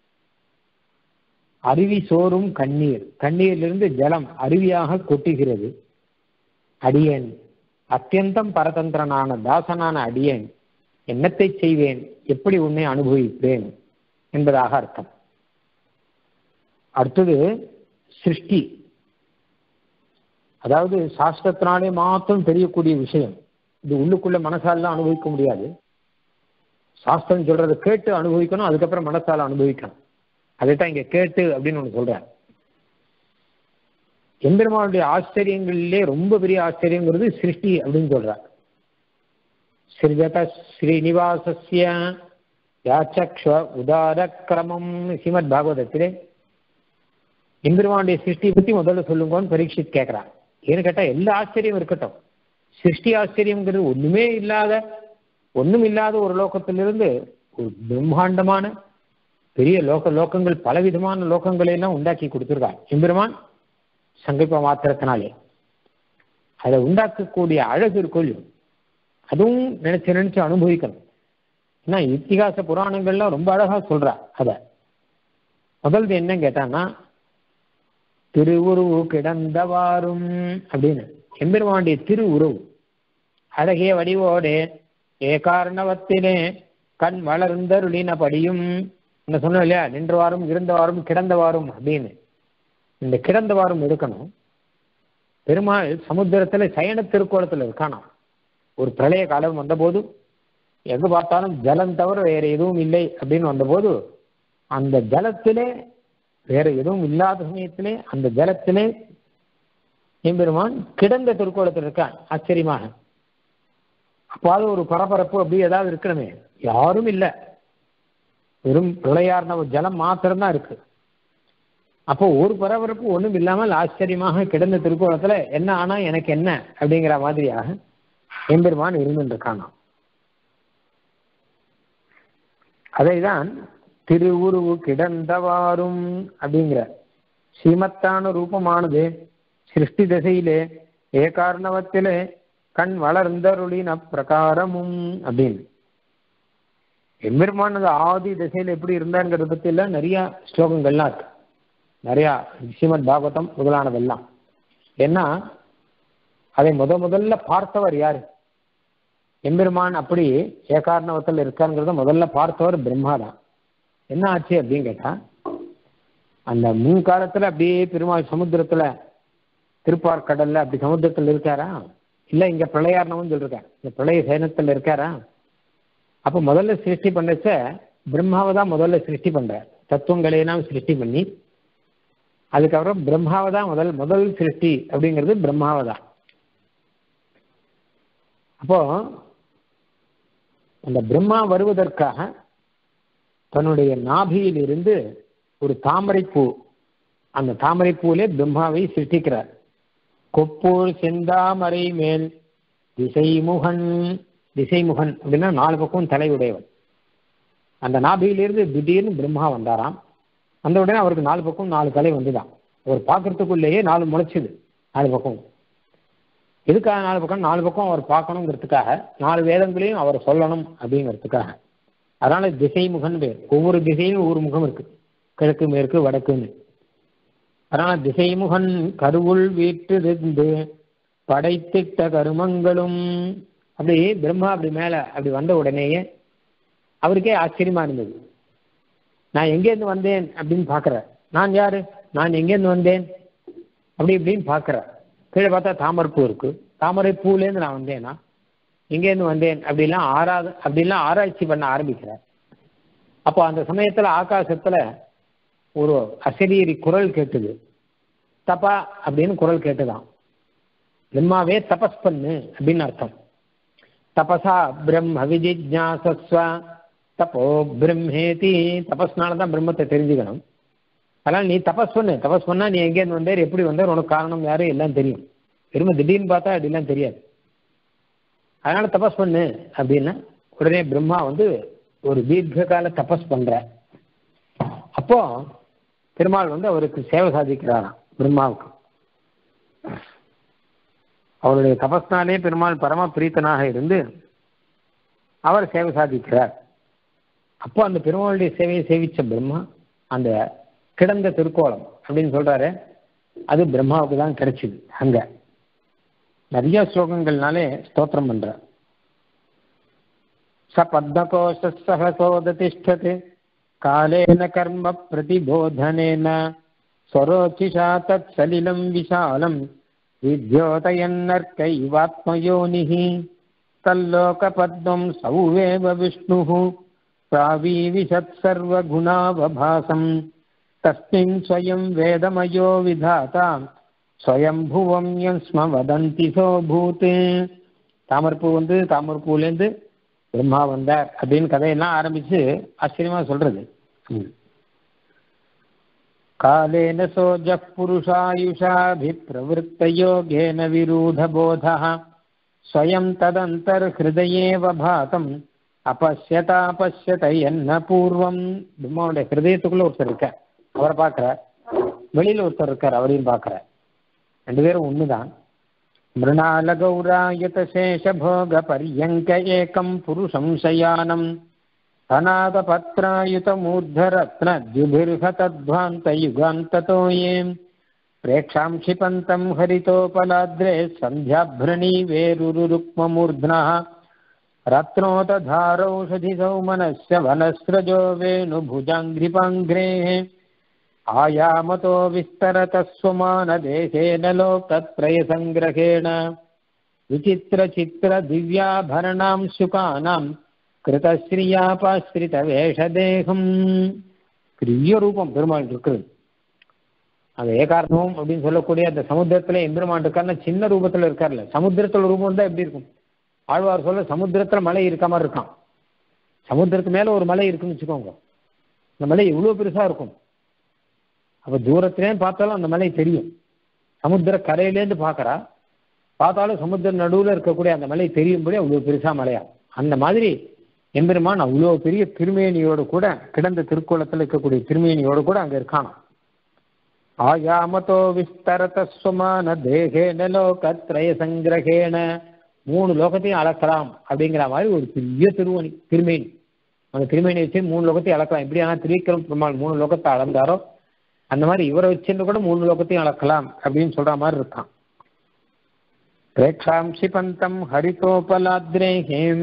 அருவி சோறும் கண்ணீர், கண்ணீரிலிருந்து ஜலம் அருவியாக கொட்டுகிறது. அடியேன் அத்தியந்தம் பரதந்திரனான தாசனான அடியேன் என்னத்தை செய்வேன், எப்படி உன்னை அனுபவிப்பேன் என்பதாக அர்த்தம். அடுத்தது சிருஷ்டி, அதாவது சாஸ்திரத்தினாலே மாத்திரம் தெரியக்கூடிய விஷயம். இது உள்ளுக்குள்ள மனசாலாம் அனுபவிக்க முடியாது. சாஸ்திரம் சொல்றதை கேட்டு அனுபவிக்கணும், அதுக்கப்புறம் மனசால அனுபவிக்கணும். அதைத்தான் இங்க கேட்டு அப்படின்னு ஒன்று சொல்றார். எம்பெருமானுடைய ஆச்சரியங்களிலே ரொம்ப பெரிய ஆச்சரியங்கிறது சிருஷ்டி அப்படின்னு சொல்றார். ஸ்ரீஜத ஸ்ரீனிவாசஸ்ய யாச்சக்ஷ உதார கிரமம் ஸ்ரீமத் பாகவதத்திலே எம்பெருமானுடைய சிருஷ்டியை பற்றி முதல்ல சொல்லுங்கன்னு பரீட்சித் கேட்கிறான். ஏன்னு கேட்டா எல்லா ஆச்சரியம் இருக்கட்டும், சிருஷ்டி ஆச்சரியங்கிறது ஒண்ணுமே இல்லாத ஒண்ணும் இல்லாத ஒரு லோகத்திலிருந்து ஒரு பிரம்மாண்டமான பெரிய லோக லோகங்கள் பலவிதமான லோகங்களை எல்லாம் உண்டாக்கி கொடுத்துருக்கான் எம்பெருமான் சங்கல்ப மாத்திரத்தினாலே. அதை உண்டாக்கக்கூடிய அழகு இருக்குள்ள அதுவும் நினைச்சு நினைச்சு அனுபவிக்கணும். ஏன்னா இத்திகாச புராணங்கள்லாம் ரொம்ப அழகா சொல்றா. அத முதல்து என்ன கேட்டான்னா திருவுருவு கிடந்தவாறும் அப்படின்னு எம்பெருமானுடைய திருவுருவு அழகிய வடிவோடு ஏகாரணவத்திலே கண் வளர்ந்தருளினபடியும் என்ன சொன்னோம் இல்லையா, நின்றவாறும் இருந்தவாறும் கிடந்தவாறும் அப்படின்னு. இந்த கிடந்தவாறும் எடுக்கணும். பெருமாள் சமுத்திரத்துல சயன திருக்கோலத்துல இருக்கானாம். ஒரு பிரளய காலம் வந்தபோது எங்க பார்த்தாலும் ஜலம் தவிர வேற எதுவும் இல்லை அப்படின்னு வந்தபோது அந்த ஜலத்திலே வேற எதுவும் இல்லாத சமயத்திலே அந்த ஜலத்திலே எம்பெருமான் கிடந்த திருக்கோலத்தில் இருக்கான். ஆச்சரியமாக. அப்பாவது ஒரு பரபரப்பு அப்படி ஏதாவது இருக்கணுமே, யாரும் இல்லை, வெறும் பிரளயார்ணவ ஜலம் மாத்திரம்தான் இருக்கு. அப்போ ஒரு பரபரப்பு ஒன்றும் இல்லாமல் ஆச்சரியமாக கிடந்த திருக்கோலத்துல என்ன ஆனா எனக்கு என்ன அப்படிங்கிற மாதிரியாக எம்பெருமான் இருந்துருக்கானா. அதைதான் திருவுருவு கிடந்தவாறும் அப்படிங்கிற ஸ்ரீமத்தான ரூபமானது சிருஷ்டி திசையிலே ஏகார்ணவத்திலே கண் வளர்ந்தருளின பிரகாரமும் அப்படின்னு. எம்பெருமானது ஆதி திசையில எப்படி இருந்தாருங்கிறத பத்தி எல்லாம் நிறைய ஸ்லோகங்கள்லாம் இருக்கு, நிறையா ஸ்ரீமத் பாகவதம் முதலானதெல்லாம். ஏன்னா அதை முத முதல்ல பார்த்தவர் யாரு? எம்பெருமான் அப்படி ஏகார்ணவத்தில் இருக்காருங்கிறத முதல்ல பார்த்தவர் பிரம்மா தான். என்ன ஆச்சு அப்படின்னு கேட்டா, அந்த முன்காலத்துல அப்படியே பெருமாள் சமுத்திரத்துல திருப்பார்கடல்ல அப்படி சமுத்திரத்துல இருக்காரா, இல்ல இங்க பிரளயார்ணவம் சொல்லிருக்காரு, இந்த பிரளய சயனத்துல இருக்காரா? அப்ப முதல்ல சிருஷ்டி பண்ணச்ச பிரம்மாவை தான் முதல்ல சிருஷ்டி பண்ற, தத்துவங்களையெல்லாம் சிருஷ்டி பண்ணி அதுக்கப்புறம் பிரம்மாவை தான் முதல் முதல் சிருஷ்டி அப்படிங்கிறது பிரம்மாவை தான். அப்போ அந்த பிரம்மா வருவதற்காக தன்னுடைய நாபியில் இருந்து ஒரு தாமரைப்பூ, அந்த தாமரைப்பூவிலே பிரம்மாவை சிருஷ்டிக்கிறார். கொப்பூர் செந்தாமரை மேல் திசைமுகன், திசைமுகன் அப்படின்னா நாலு பக்கம் தலையுடையவன். அந்த நாபியிலிருந்து திடீர்னு பிரம்மா வந்தாராம். அந்த உடனே அவருக்கு நாலு பக்கம் நாலு தலை வந்துதான். அவர் பார்க்கறதுக்குள்ளேயே நாலு முளைச்சுது நாலு பக்கம். எதுக்காக நாலு பக்கம்? நாலு பக்கம் அவர் பார்க்கணுங்கிறதுக்காக, நாலு வேதங்களையும் அவர் சொல்லணும் அப்படிங்கிறதுக்காக. அதனால திசைமுகன் பேர். ஒவ்வொரு திசையிலும் ஒவ்வொரு முகம் இருக்கு, கிழக்கு மேற்கு வடக்குன்னு. அதனால திசைமுகன் கருவுள் வீற்றிருந்து படைத்திட்ட கருமங்களும். அப்படி பிரம்மா அப்படி மேல அப்படி வந்த உடனேயே அவருக்கே ஆச்சரியமா இருந்தது. நான் எங்கேருந்து வந்தேன் அப்படின்னு பாக்குற, நான் யாரு, நான் எங்கேருந்து வந்தேன் அப்படி இப்படின்னு பாக்குற. கீழே பார்த்தா தாமரைப்பூ இருக்கு, தாமரை பூலேருந்து நான் வந்தேன்னா எங்கேருந்து வந்தேன் அப்படிலாம் ஆராத அப்படிலாம் ஆராய்ச்சி பண்ண ஆரம்பிக்கிறார். அப்போ அந்த சமயத்துல ஆகாசத்துல ஒரு அசரீரி குரல் கேட்டுது. தபா அப்படின்னு குரல் கேட்டுதான். பிரம்மாவே தபஸ் பண்ணு அப்படின்னு அர்த்தம். தபசா பிரம்ம விஜிஜ்ஞாசஸ்வ தப்போ பிரம்மேதி. தபஸ்னாலதான் பிரம்மத்தை தெரிஞ்சுக்கணும். அதனால நீ தபஸ் பண்ணு, தபஸ் பண்ணா நீ எங்கேருந்து வந்தார், எப்படி வந்தார், உனக்கு காரணம் யாரு எல்லாம் தெரியும். பெருமை திடீர்னு பார்த்தா அப்படிலாம் தெரியாது. அதனால தபஸ் பண்ணு அப்படின்னா உடனே பிரம்மா வந்து ஒரு தீர்க்க கால தபஸ் பண்ற. அப்போ பெருமாள் வந்து அவருக்கு சேவை சாதிக்கிறாராம். பிரம்மாவுக்கு அவருடைய தபஸ்னாலே பெருமாள் பரம பிரீத்தனாக இருந்து அவர் சேவை சாதிக்கிறார். அப்போ அந்த பெருமாளுடைய சேவையை சேவிச்ச பிரம்மா அந்த கிடந்த திருக்கோலம் அப்படின்னு சொல்றாரு, அது பிரம்மாவுக்கு தான் கிடைச்சிது. அங்க நிறைய ஸ்லோகங்கள்னாலே ஸ்தோத்திரம் பண்ற. ச பத்மகோஷ சகசோததிஷ்டத் காலேன கர்ம பிரதிபோதனேன ஸ்வரோச்சிஷா தத் சலிலம் விஷாலம் வித்யோதயன்னர்க்கைவாத்மயோனிஹி தல்லோக பத்மம் சௌவேவ விஷ்ணுஹு பிராவீவிஷத் சர்வகுணாவபாசம் தஸ்மின் ஸ்வயம் வேதமயோ விதாதா ஸ்வயம்புவம் யஸ்ம வதந்தி சோபூத். தாமரைப்பூ வந்து தாமரைப்பூலேருந்து பிரம்மா வந்தார் அப்படின்னு கதையெல்லாம் ஆரம்பிச்சு ஆச்சரியமா சொல்றது. காலேன சோஜ புருஷாயுஷாபி பிரவருத்த யோகேன விரூட போதா ஸ்வயம் ததந்தர் ஹிருதயேவ பாதம் அபஷ்யதா பஷ்யத என்ன பூர்வம். பிரம்மாவுடைய ஹிருதயத்துக்குள்ள ஒருத்தர் இருக்கார், அவரை பார்க்கிறார். வெளியில ஒருத்தர் இருக்கார், அவரையும் பார்க்கிறார். ரெண்டு பேரும் ஒண்ணுதான். மிருணால கௌராயத சேஷபோக பரியங்க ஏகம் புருஷம் சயானம் அநாத பத்ராயுத மூர்தரத்ன ஜுபிர்ஹதத்வாந்த யுகாந்ததோயே பிரேக்ஷாம் க்ஷிபந்தம் ஹரிதோபலாத்ரே சந்தியாப்ரணி வேருருக்மமூர்த்னः ரத்னோததாரௌஷதி சௌமனஸ்ய வனஸ்ரஜோ வேணுபுஜாங்கிரிபாங்கிரே ஆயாமதோ விஸ்தரதஸ்வமான தேசேன லோகத்ரய சங்கிரகேண விசித்திர சித்திர திவ்யாபரணாம் சுகானாம் கிருதஸ்ரீயாபாஸ்ரித வேஷதேகம். பெரிய ரூபம் பெருமாள் இருக்குது. அந்த ஏகார்த்தம் அப்படின்னு சொல்லக்கூடிய அந்த சமுத்திரத்துல எம்பெருமான் இருக்காருன்னா சின்ன ரூபத்துல இருக்காருல்ல, சமுத்திரத்துல ரூபம் தான் எப்படி இருக்கும்? ஆழ்வார் சொல்ல சமுத்திரத்துல மலை இருக்க மாதிரி இருக்கான். சமுத்திரத்து மேல ஒரு மலை இருக்குன்னு வச்சுக்கோங்க, அந்த மலை எவ்வளவு பெருசா இருக்கும். அப்ப தூரத்திலே பார்த்தாலும் அந்த மலை தெரியும். சமுத்திர கரையிலேருந்து பார்க்கறா, பார்த்தாலும் சமுத்திர நடுவுல இருக்கக்கூடிய அந்த மலை தெரியும்படி அவ்வளவு பெருசா மலையா. அந்த மாதிரி எம்பெருமான் அவ்வளவு பெரிய திருமேனியோடு கூட கிடந்த திருக்கோலத்தில் இருக்கக்கூடிய திருமேனியோடு கூட அங்க இருக்கானா. ஆயாமதோ விஸ்தரதஸ்வமான தேகேன லோகத்ரய சங்கிரகேண, மூணு லோகத்தையும் அளக்கலாம் அப்படிங்கிற மாதிரி ஒரு பெரிய திருவணி திருமேனி. அந்த திருமேனி வச்சு மூணு லோகத்தையும் அளக்கலாம். எப்படி ஆனால் திரிவிக்ரம் பெருமாள் மூணு லோகத்தை அளந்தாரோ அந்த மாதிரி இவரை வச்சுன்னு கூட மூணு லோகத்தையும் அளக்கலாம் அப்படின்னு சொல்ற மாதிரி இருக்கான். பிரேக்ஷாம்சி பந்தம் ஹரிதோபலாத்ரேஹேம்,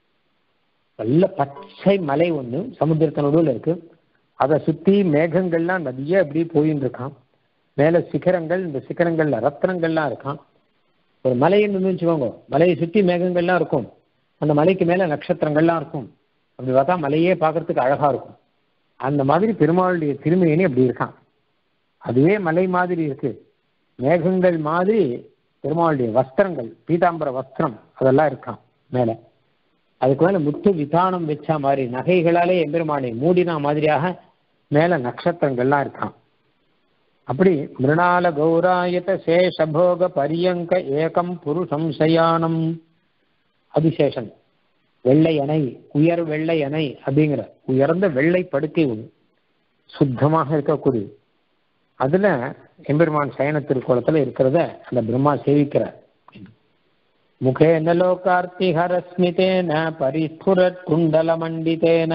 நல்ல பச்சை மலை ஒன்று சமுத்திரத்தினோடு இருக்கு. அதை சுத்தி மேகங்கள்லாம் நிறைய இப்படி போயின்னு இருக்கான். மேல சிகரங்கள், இந்த சிகரங்கள்ல ரத்னங்கள்லாம் இருக்கான். ஒரு மலைன்னு வச்சுக்கோங்க, மலையை சுற்றி மேகங்கள்லாம் இருக்கும், அந்த மலைக்கு மேல நட்சத்திரங்கள்லாம் இருக்கும். அப்படி பார்த்தா மலையே பார்க்கறதுக்கு அழகா இருக்கும். அந்த மாதிரி பெருமாளுடைய திருமேனி அப்படி இருக்கான். அதுவே மலை மாதிரி இருக்கு. மேகங்கள் மாதிரி பெருமாளுடைய வஸ்திரங்கள், பீதாம்பர வஸ்திரம் அதெல்லாம் இருக்கான் மேல. அதுக்கு மேல முத்து விதானம் வச்ச மாதிரி நகைகளாலே எம்பெருமானை மூடினா மாதிரியாக மேல நட்சத்திரங்கள்லாம் இருக்கான். அப்படி மிருணால கௌராயத சேஷபோக பரியங்க ஏகம் புருஷம் சயானம், அதிசேஷன் வெள்ளை அணை, உயர் வெள்ளை அணை அப்படிங்கிற உயர்ந்த வெள்ளை படுக்கை ஒன்று சுத்தமாக இருக்கக்கூடிய அதுல எம்பெருமான் சயன திருக்கோலத்துல இருக்கிறத அந்த பிரம்மா சேவிக்கிறார். முகேன லோகார்த்திஹரஸ்மிதேன பரிஸ்புரத் குண்டல மண்டிதேன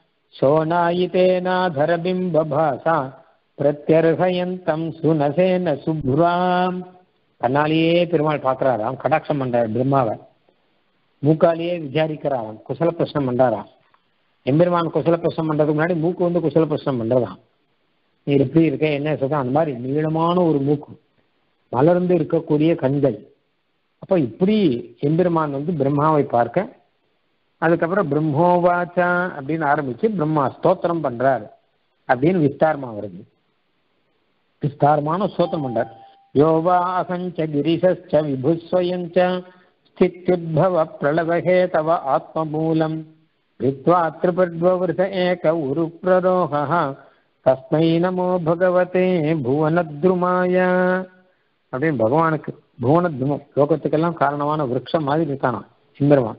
சோனாயிதேனாதரபிம்பபாசா பிரத்யர்ஹயந்தம் சுனசேன சுப்ராம். கண்ணாலேயே பெருமாள் பார்க்கிறாராம், கடாட்சம் பண்றார் பிரம்மாவை. மூக்காலேயே விசாரிக்கிறாராம், குசல பிரச்சனை பண்றாராம். எம்பெருமான் குசல பிரச்சனை பண்றதுக்கு முன்னாடி மூக்கு வந்து குசல பிரச்சனை பண்றதாம். நீ எப்படி இருக்க, என்ன சொல்ற, அந்த மாதிரி நீளமான ஒரு மூக்கு, மலர்ந்து இருக்கக்கூடிய கண்கள். அப்போ இப்படி எம்பெருமான் வந்து பிரம்மாவை பார்க்க, அதுக்கப்புறம் பிரம்மோவாச்சா அப்படின்னு ஆரம்பிச்சு பிரம்மா ஸ்தோத்திரம் பண்றார் அப்படின்னு விஸ்தாரமா வருது. விஸ்தாரமான ஸ்தோத்திரம் பண்றார். யோவா அகஞ்ச கிரிசச்ச விபுஸ்வயஞ்ச ஸ்தித்யுத்பவ பிரளவஹே தவ ஆத்மமூலம் வித்வா த்ரிபத்வவ்ருத ஏக உரு பிரரோஹ தஸ்மை நமோ பகவதே புவனத்ருமாய அப்படின்னு பகவானுக்கு புவனத்ருமம், லோகத்துக்கெல்லாம் காரணமான விருட்சம் மாதிரி இருக்கானா எம்பெருமான்.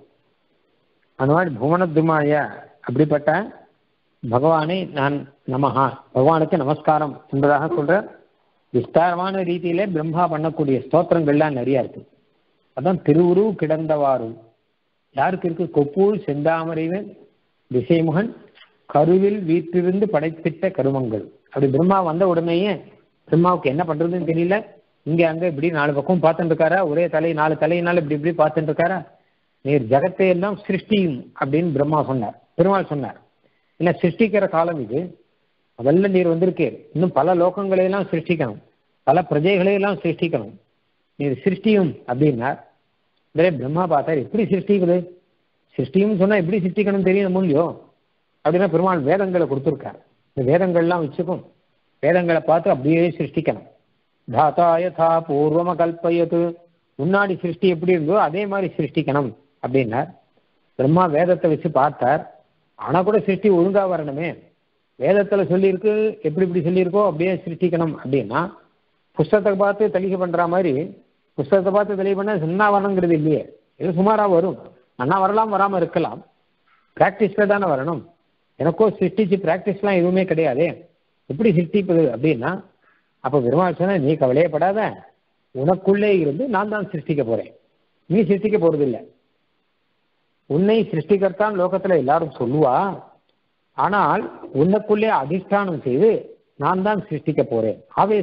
அந்த மாதிரி புவனத்ருமாய அப்படிப்பட்ட பகவானை நான் நமஹா, பகவானுக்கு நமஸ்காரம் என்பதாக சொல்ற விஸ்தாரமான ரீதியிலே பிரம்மா பண்ணக்கூடிய ஸ்தோத்திரங்கள்லாம் நிறைய இருக்கு. அதான் திருவுரு கிடந்தவாறும் யாருக்கு இருக்கு, கொப்பூர் செந்தாமரைவன் திசைமுகன் கருவில் வீற்றிருந்து படைத்திட்ட கருமங்கள். அப்படி பிரம்மா வந்த உடனேயே பிரம்மாவுக்கு என்ன பண்றதுன்னு தெரியல. இங்க அங்க இப்படி நாலு பக்கம் பார்த்துட்டு இருக்காரா, ஒரே தலை நாலு தலையினால இப்படி இப்படி பார்த்துட்டு இருக்காரா. நீர் ஜகத்தை எல்லாம் சிருஷ்டியும் அப்படின்னு பிரம்மா சொன்னார், பெருமாள் சொன்னார். இல்லை சிருஷ்டிக்கிற காலம் இது, அதெல்லாம் நீர் வந்திருக்கு, இன்னும் பல லோகங்களையெல்லாம் சிருஷ்டிக்கணும், பல பிரஜைகளையெல்லாம் சிருஷ்டிக்கணும், நீர் சிருஷ்டியும் அப்படின்னார். இதே பிரம்மா பார்த்தார், எப்படி சிருஷ்டிக்குது, சிருஷ்டியும் சொன்னா எப்படி சிருஷ்டிக்கணும் தெரியும் இல்லையோ அப்படின்னா பெருமாள் வேதங்களை கொடுத்துருக்கார். இந்த வேதங்கள்லாம் வச்சுக்கும், வேதங்களை பார்த்து அப்படியே சிருஷ்டிக்கணும். தாத்தாயதா பூர்வம கல்பயது, முன்னாடி சிருஷ்டி எப்படி இருந்தோ அதே மாதிரி சிருஷ்டிக்கணும் அப்படின்னார். பிரம்மா வேதத்தை வச்சு பார்த்தார், ஆனா கூட சிருஷ்டி ஒழுங்கா வரணுமே, வேதத்துல சொல்லியிருக்கு எப்படி இப்படி சொல்லியிருக்கோ அப்படியே சிருஷ்டிக்கணும் அப்படின்னா புஸ்தகத்தை பார்த்து தெளிவு பண்ற மாதிரி புஸ்தகத்தை பார்த்து தெளிவு பண்ண நன்னா வரணுங்கிறது இல்லையே, இது சுமாரா வரும், நன்னா வரலாம் வராம இருக்கலாம், பிராக்டிஸ்ல தானே வரணும். எனக்கோ சிருஷ்டிச்சு பிராக்டிஸ்லாம் எதுவுமே கிடையாது, எப்படி சிருஷ்டிப்பது அப்படின்னா அப்ப பெருமாள் சொன்னா நீ கவலையப்படாத, உனக்குள்ளே இருந்து நான் தான் சிருஷ்டிக்க போறேன், நீ சிருஷ்டிக்க போறது இல்லை. உன்னை சிருஷ்டிகர்த்தான் லோகத்துல எல்லாரும் சொல்லுவா, ஆனால் உன்னுக்குள்ளே அதிஷ்டானம் செய்து நான் தான் சிருஷ்டிக்க போறேன்.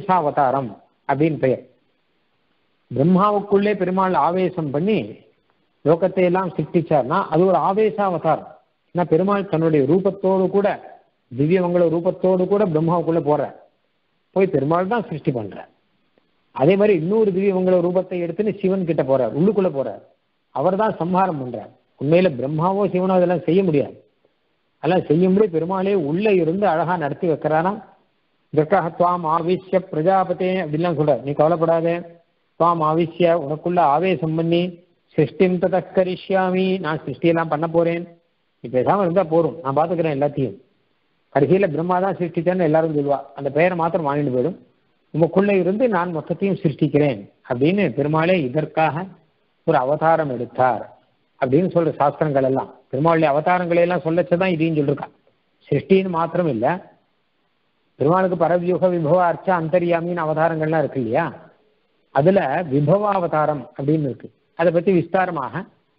ஆவேசாவதாரம் அப்படின்னு பெயர். பிரம்மாவுக்குள்ளே பெருமாள் ஆவேசம் பண்ணி லோகத்தை எல்லாம் சிருஷ்டிச்சார்னா அது ஒரு ஆவேச அவதாரம். ஏன்னா பெருமாள் தன்னுடைய ரூபத்தோடு கூட திவ்யமங்கள ரூபத்தோடு கூட பிரம்மாவுக்குள்ள போற போய் பெருமாள் தான் சிருஷ்டி பண்ற. அதே மாதிரி இன்னொரு திவ்யமங்கள ரூபத்தை எடுத்துன்னு சிவன் கிட்ட போறார், உள்ளுக்குள்ள போறார், அவர் தான் சம்ஹாரம் பண்றார். உண்மையில பிரம்மாவோ சிவனோ அதெல்லாம் செய்ய முடியாது. அதெல்லாம் செய்யும்படி பெருமாளே உள்ள இருந்து அழகா நடத்தி வைக்கிறாராம். இதற்காக துவாம் ஆவிஷ்ய பிரஜாபதே அப்படிலாம் சொல்றார். நீ கவலைப்படாதே, துவாம் ஆவிஷ்ய உனக்குள்ள ஆவேசம் பண்ணி சிருஷ்டிம் ததக்கரிஷ்யாமி, நான் சிருஷ்டியெல்லாம் பண்ண போறேன், நீ பேசாம இருந்தா போறோம், நான் பாத்துக்கிறேன் எல்லாத்தையும். கடைசியில பிரம்மா தான் சிருஷ்டிச்சேன்னு எல்லாரும் சொல்லுவா, அந்த பெயரை மாத்திரம் வாங்கிட்டு போயிடும். உமக்குள்ள இருந்து நான் மொத்தத்தையும் சிருஷ்டிக்கிறேன் அப்படின்னு பெருமாளே இதற்காக ஒரு அவதாரம் எடுத்தார் அப்படின்னு சொல்ற சாஸ்திரங்கள் எல்லாம். பெருமாளுடைய அவதாரங்களை எல்லாம் சொல்லச்சதான் இதையும் சொல்லிருக்கான். சிருஷ்டின்னு மாத்திரம் இல்லை, பெருமாளுக்கு பரவியூக விபவ அர்ச்சா அந்தரியாமின்னு அவதாரங்கள்லாம் இருக்கு இல்லையா, அதுல விபவ அவதாரம் அப்படின்னு இருக்கு. அதை பத்தி விஸ்தாரமாக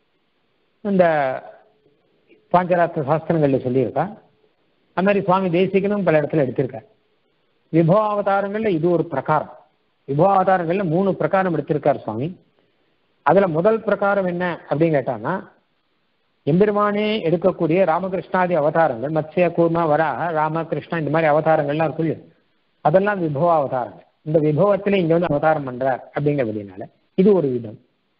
இந்த பாஞ்சராத்திர சாஸ்திரங்கள்ல சொல்லியிருக்கா. அது மாதிரி சுவாமி தேசிகனும் பல இடத்துல எடுத்திருக்கார். விபவ அவதாரங்கள்ல இது ஒரு பிரகாரம். விபவ அவதாரங்கள்ல மூணு பிரகாரம் எடுத்திருக்கார் சுவாமி. அதுல முதல் பிரகாரம் என்ன அப்படின்னு கேட்டான்னா, எம்பெருமானே எடுக்கக்கூடிய ராமகிருஷ்ணாதி அவதாரங்கள், மத்ஸ்ய கூர்மா வராக ராமகிருஷ்ணா இந்த மாதிரி அவதாரங்கள்லாம் இருக்குல்ல, அதெல்லாம் விபவ அவதாரங்கள். இந்த விபவத்துல இங்க வந்து அவதாரம் பண்றார் அப்படிங்கிறதுனால இது ஒரு விதம்.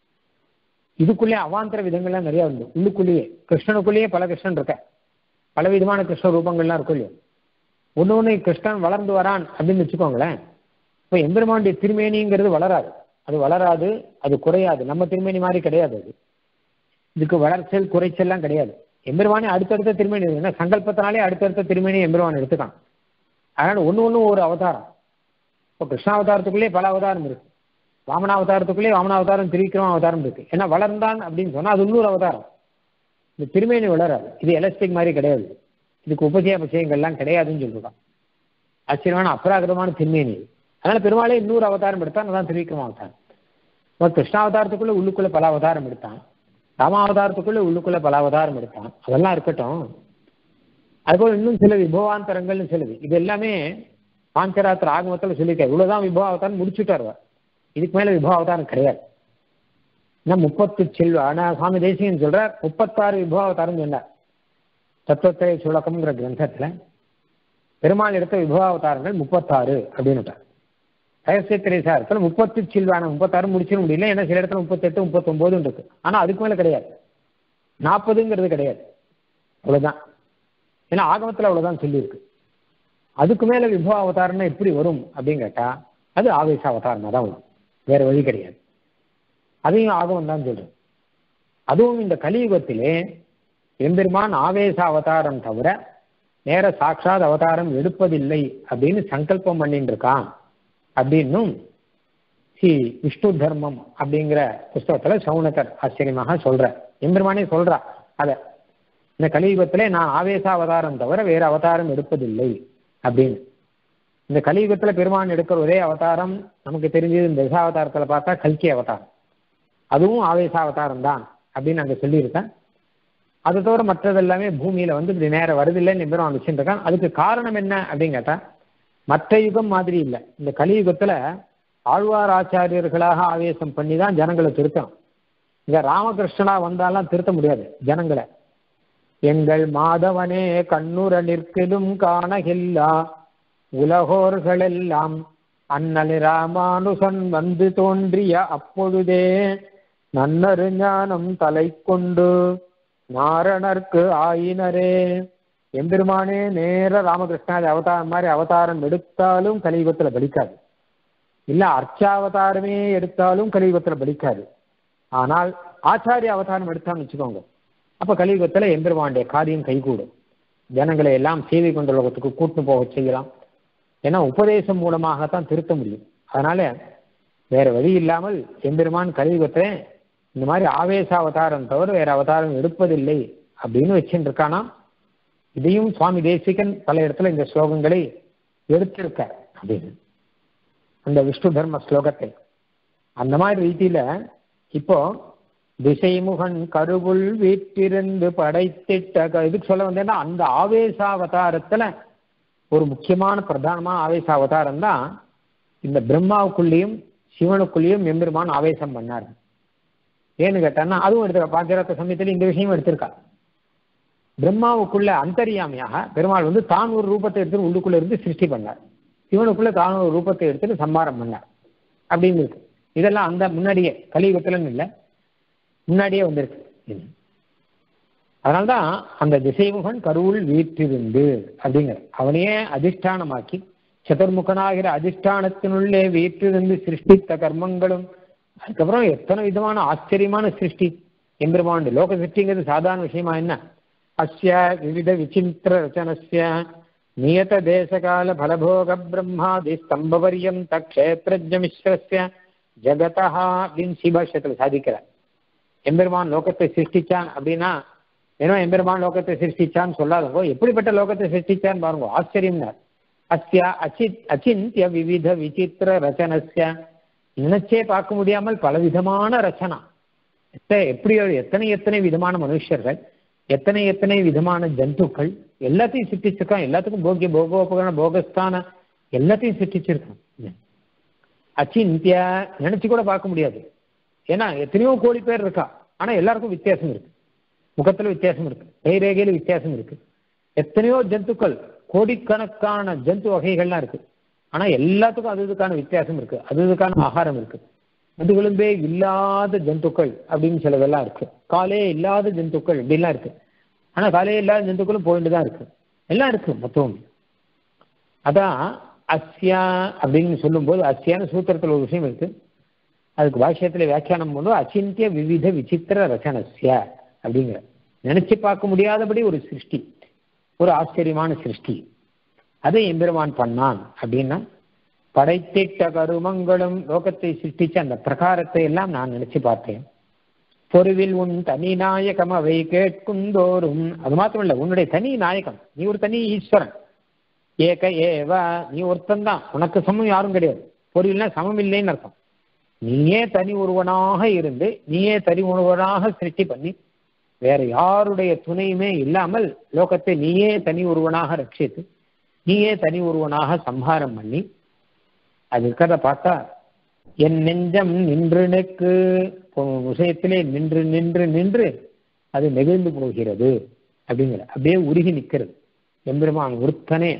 இதுக்குள்ளே அவாந்தர விதங்கள்லாம் நிறைய உண்டு. உள்ளுக்குள்ளேயே கிருஷ்ணனுக்குள்ளேயே பல கிருஷ்ணன் இருக்க, பல விதமான கிருஷ்ண ரூபங்கள்லாம் இருக்கும் இல்லையோ. ஒன்று ஒன்று கிருஷ்ணன் வளர்ந்து வரான் அப்படின்னு வச்சுக்கோங்களேன். இப்போ எம்பெருமானுடைய திருமேனிங்கிறது வளராது, அது வளராது, அது குறையாது. நம்ம திருமேனி மாதிரி கிடையாது. அது இதுக்கு வளர்ச்சல் குறைச்சல்லாம் கிடையாது. எம்பெருமானே அடுத்தடுத்த திருமேனி இருக்குன்னா சங்கல்பத்தினாலே அடுத்தடுத்த திருமேனி எம்பெருமான் எடுத்துக்கான். அதனால ஒன்று ஒன்று ஒரு அவதாரம். இப்போ கிருஷ்ணாவதாரத்துக்குள்ளேயே பல அவதாரம் இருக்கு, வாமனாவதாரத்துக்குள்ளேயே வாமனாவதாரம், திரிவிக்ரம அவதாரம் இருக்கு. ஏன்னா வளர்ந்தான் அப்படின்னு சொன்னா அது இன்னொரு அவதாரம். இந்த திருமேனி வளராது, இது எலஸ்டிக் மாதிரி கிடையாது, இதுக்கு உபஜய விஷயங்கள்லாம் கிடையாதுன்னு சொல்லிருக்கான். ஆச்சரியமான அபராகிரமான திருமேனி. அதனால பெருமாளே இன்னொரு அவதாரம் எடுத்தான், அதான் திரிவிக்ரம அவதாரம். கிருஷ்ணாவதாரத்துக்குள்ள உள்ளுக்குள்ள பல அவதாரம் எடுத்தான், ராமாவதாரத்துக்குள்ள உள்ளுக்குள்ள பல அவதாரம் எடுத்தான். அதெல்லாம் இருக்கட்டும். அதுபோல் இன்னும் சில விபவாந்தரங்கள்னு சொல்லுது. இது எல்லாமே பாஞ்சராத்திர ஆகமத்தில் சொல்லியிருக்காரு. இவ்வளவுதான் விபவ அவதாரம் முடிச்சுட்டார். இதுக்கு மேல விபவ அவதாரம் கிடையாது. இன்னும் முப்பத்து செல்வ ஆனா சுவாமி தேசிகன் சொல்றார் முப்பத்தாறு விபவ அவதாரம் சொன்னார். தத்துவத்திரை சுழக்கம்ங்கிற கிரந்தத்துல பெருமாள் எடுத்த விபவ அவதாரங்கள் முப்பத்தாறு அப்படின்னு ரகசியத்திரைசாரத்துல முப்பத்து சில்வான முப்பத்தாறு முடிச்சிட முடியல. ஏன்னா சில இடத்துல முப்பத்தெட்டு முப்பத்தி ஒன்பதுன்னு இருக்கு. ஆனா அதுக்கு மேல கிடையாது, நாற்பதுங்கிறது கிடையாது, அவ்வளவுதான். ஏன்னா ஆகமத்துல அவ்வளவுதான் சொல்லியிருக்கு. அதுக்கு மேல விபவ அவதாரம்னா எப்படி வரும் அப்படின்னு கேட்டா அது ஆவேச அவதாரமா தான் வரும், வேற வழி கிடையாது. அதையும் ஆகமம் தான் சொல்றேன். அதுவும் இந்த கலியுகத்திலே எம்பெருமான் ஆவேச அவதாரம் தவிர நேர சாட்சாத் அவதாரம் எடுப்பதில்லை அப்படின்னு சங்கல்பம் பண்ணிட்டு இருக்கான் அப்படின்னும் ஸ்ரீ விஷ்ணு தர்மம் அப்படிங்கிற புஸ்தகத்துல சவுனகர் ஆச்சரியமாக சொல்ற. எம்பெருமானே சொல்றா அத, இந்த கலியுகத்திலே நான் ஆவேச அவதாரம் தவிர வேற அவதாரம் எடுப்பதில்லை அப்படின்னு. இந்த கலியுகத்துல பெருமான் எடுக்கிற ஒரே அவதாரம் நமக்கு தெரிஞ்சது இந்த தசாவதாரத்துல பார்த்தா கல்கி அவதாரம், அதுவும் ஆவேச அவதாரம் தான் அப்படின்னு அங்க சொல்லியிருக்கேன். அதை தவிர மற்றது எல்லாமே பூமியில வந்து இப்படி நேரம் வருதில்லைன்னு பெருமான் வச்சுருக்கான். அதுக்கு காரணம் என்ன அப்படின்னு கேட்டா மற்ற யுகம் மாதிரி இல்லை. இந்த கலியுகத்துல ஆழ்வார் ஆச்சாரியர்களாக ஆவேசம் பண்ணி தான் ஜனங்களை திருத்தணும். இங்க ராமகிருஷ்ணனா வந்தாலாம் திருத்த முடியாது ஜனங்களை. எங்கள் மாதவனே கண்ணுர நிற்கிலும் காணகில்லா உலகோர்களெல்லாம் அண்ணல் ராமானுசன் வந்து தோன்றிய அப்பொழுதே நன்னரு ஞானம் தலை கொண்டு நாரணர்க்கு ஆயினரே. எம்பெருமானே நேர ராமகிருஷ்ணாதி அவதாரம் மாதிரி அவதாரம் எடுத்தாலும் கலியுகத்துல பலிக்காது, இல்ல அர்ச்சாவதாரமே எடுத்தாலும் கலியுகத்துல பலிக்காது. ஆனால் ஆச்சாரிய அவதாரம் எடுத்தான்னு வச்சுக்கோங்க, அப்ப கலியுகத்துல எம்பெருமானுடைய காரியம் கைகூடும். ஜனங்களை எல்லாம் சேவை கொண்ட உலகத்துக்கு கூட்டு போக செய்யலாம். ஏன்னா உபதேசம் மூலமாகத்தான் திருத்த முடியும். அதனால வேற வழி இல்லாமல் எம்பெருமான் கலியுகத்துல இந்த மாதிரி ஆவேச அவதாரம் தவிர வேற அவதாரம் எடுப்பதில்லை அப்படின்னு வச்சுட்டு இருக்கானா. இதையும் சுவாமி தேசிகன் பல இடத்துல இந்த ஸ்லோகங்களை எடுத்திருக்க அப்படின்னு அந்த விஷ்ணு தர்ம ஸ்லோகத்தை. அந்த மாதிரி ரீதியில இப்போ திசைமுகன் கருவுள் வீட்டிருந்து படைத்திட்ட இதுக்கு சொல்ல வந்தேன்னா அந்த ஆவேசாவதாரத்துல ஒரு முக்கியமான பிரதானமான ஆவேச அவதாரம் தான் இந்த பிரம்மாவுக்குள்ளேயும் சிவனுக்குள்ளேயும் எம்பெருமான் ஆவேசம் பண்ணார். ஏன்னு கேட்டான்னா அதுவும் எடுத்துக்க பாஞ்சரத்த சமயத்துல இந்த விஷயமும் எடுத்திருக்கா. பிரம்மாவுக்குள்ள அந்தரியாமையாக பெருமாள் வந்து தான் ஒரு ரூபத்தை எடுத்து உள்ளுக்குள்ள இருந்து சிருஷ்டி பண்ணார், இவனுக்குள்ள தான் ஒரு ரூபத்தை எடுத்துட்டு சம்பாரம் பண்ணார் அப்படின்னு இருக்கு. இதெல்லாம் அந்த முன்னாடியே கலியுகத்துலன்னு இல்லை, முன்னாடியே வந்திருக்கு. அதனால்தான் அந்த திசைமுகன் கருவுள் வீற்றிருந்து அப்படிங்கிற அவனையே அதிஷ்டானமாக்கி சதுர்முகனாகிற அதிஷ்டானத்தினுள்ளே வீற்றிருந்து சிருஷ்டித்த கர்மங்களும், அதுக்கப்புறம் எத்தனை விதமான ஆச்சரியமான சிருஷ்டி எம்பெருமாண்டு. லோக சிருஷ்டிங்கிறது சாதாரண விஷயமா என்ன? அஸ்ய விவித விசித்திர ரச்சனஸ்ய நியத தேசகால பலபோக பிரம்மாதி ஸ்தம்பபரியந்த க்ஷேத்ரஜ்ஞமிஸ்ரஸ்ய ஜகதா அப்படின்னு சீபாஷ்யத்தில் சாதிக்கிறார். எம்பெருமான் லோகத்தை சிருஷ்டிச்சான் அப்படின்னா ஏன்னா எம்பெருமான் லோகத்தை சிருஷ்டிச்சான்னு சொல்லாதவங்க எப்படிப்பட்ட லோகத்தை சிருஷ்டிச்சான்னு பாருங்க, ஆச்சரியம்னார். அஸ்ய அச்சித் அச்சிந்திய விவித விசித்திர ரச்சனஸ்ய நினைச்சே பார்க்க முடியாமல் பலவிதமான ரச்சனா, எப்படி எத்தனை எத்தனை விதமான மனுஷர்கள், எத்தனை எத்தனை விதமான ஜந்துக்கள் எல்லாத்தையும் சிருஷ்டிச்சிருக்கான். எல்லாத்துக்கும் போக்கிய போகோபகரண போகஸ்தான எல்லாத்தையும் சிருஷ்டிச்சிருக்கான். அச்சிந்திய நினைச்சு கூட பார்க்க முடியாது. ஏன்னா எத்தனையோ கோடி பேர் இருக்கா, ஆனா எல்லாருக்கும் வித்தியாசம் இருக்கு. முகத்துல வித்தியாசம் இருக்கு, கைரேகையில வித்தியாசம் இருக்கு. எத்தனையோ ஜந்துக்கள், கோடிக்கணக்கான ஜந்து வகைகள்லாம் இருக்கு, ஆனா எல்லாத்துக்கும் அது இதுக்கான வித்தியாசம் இருக்கு, அது இதுக்கான ஆகாரம் இருக்கு. முதுகெலும்பே இல்லாத ஜந்துக்கள் அப்படின்னு சிலதெல்லாம் இருக்கு, காலே இல்லாத ஜந்துக்கள் இப்படிலாம் இருக்கு. ஆனா காலே இல்லாத ஜந்துக்களும் போயிட்டு தான் இருக்கு, எல்லாம் இருக்கு மொத்தம். அதான் அஸ்யா அப்படின்னு சொல்லும் போது அஸ்யான்னு சூத்திரத்துல ஒரு விஷயம் இருக்கு, அதுக்கு பாஷ்யத்துல வியாக்கியானம் போது அச்சிந்திய விவித விசித்திர ரச்சனஸ்ய அப்படிங்கிற நினைச்சு பார்க்க முடியாதபடி ஒரு சிருஷ்டி, ஒரு ஆச்சரியமான சிருஷ்டி, அதை எம்பெருமான் பண்ணான். அப்படின்னா படைத்திட்ட கருமங்களும் லோகத்தை சிருஷ்டிச்ச அந்த பிரகாரத்தை எல்லாம் நான் நினைச்சு பார்த்தேன். பொருவில் உன் தனி நாயகம் அவை கேட்குந்தோறும், அது மாத்திரம் இல்லை, உன்னுடைய தனி நாயகம், நீ ஒரு தனி ஈஸ்வரன், ஏக ஏவ நீ ஒருத்தன் தான், உனக்கு சமம் யாரும் கிடையாது. பொருள்னா சமம் இல்லைன்னு அர்த்தம். நீயே தனி ஒருவனாக இருந்து நீயே தனி ஒருவனாக சிருஷ்டி பண்ணி வேற யாருடைய துணையுமே இல்லாமல் லோகத்தை நீயே தனி ஒருவனாக ரட்சித்து நீயே தனி ஒருவனாக சம்ஹாரம் பண்ணி அது இருக்கிறத பார்த்தா என் நெஞ்சம் நின்று நிற்கு விஷயத்திலே நின்று நின்று நின்று அது நெகிழ்ந்து போகிறது அப்படிங்கிற, அப்படியே உருகி நிற்கிறது. எம்பெருமான் ஒருத்தனே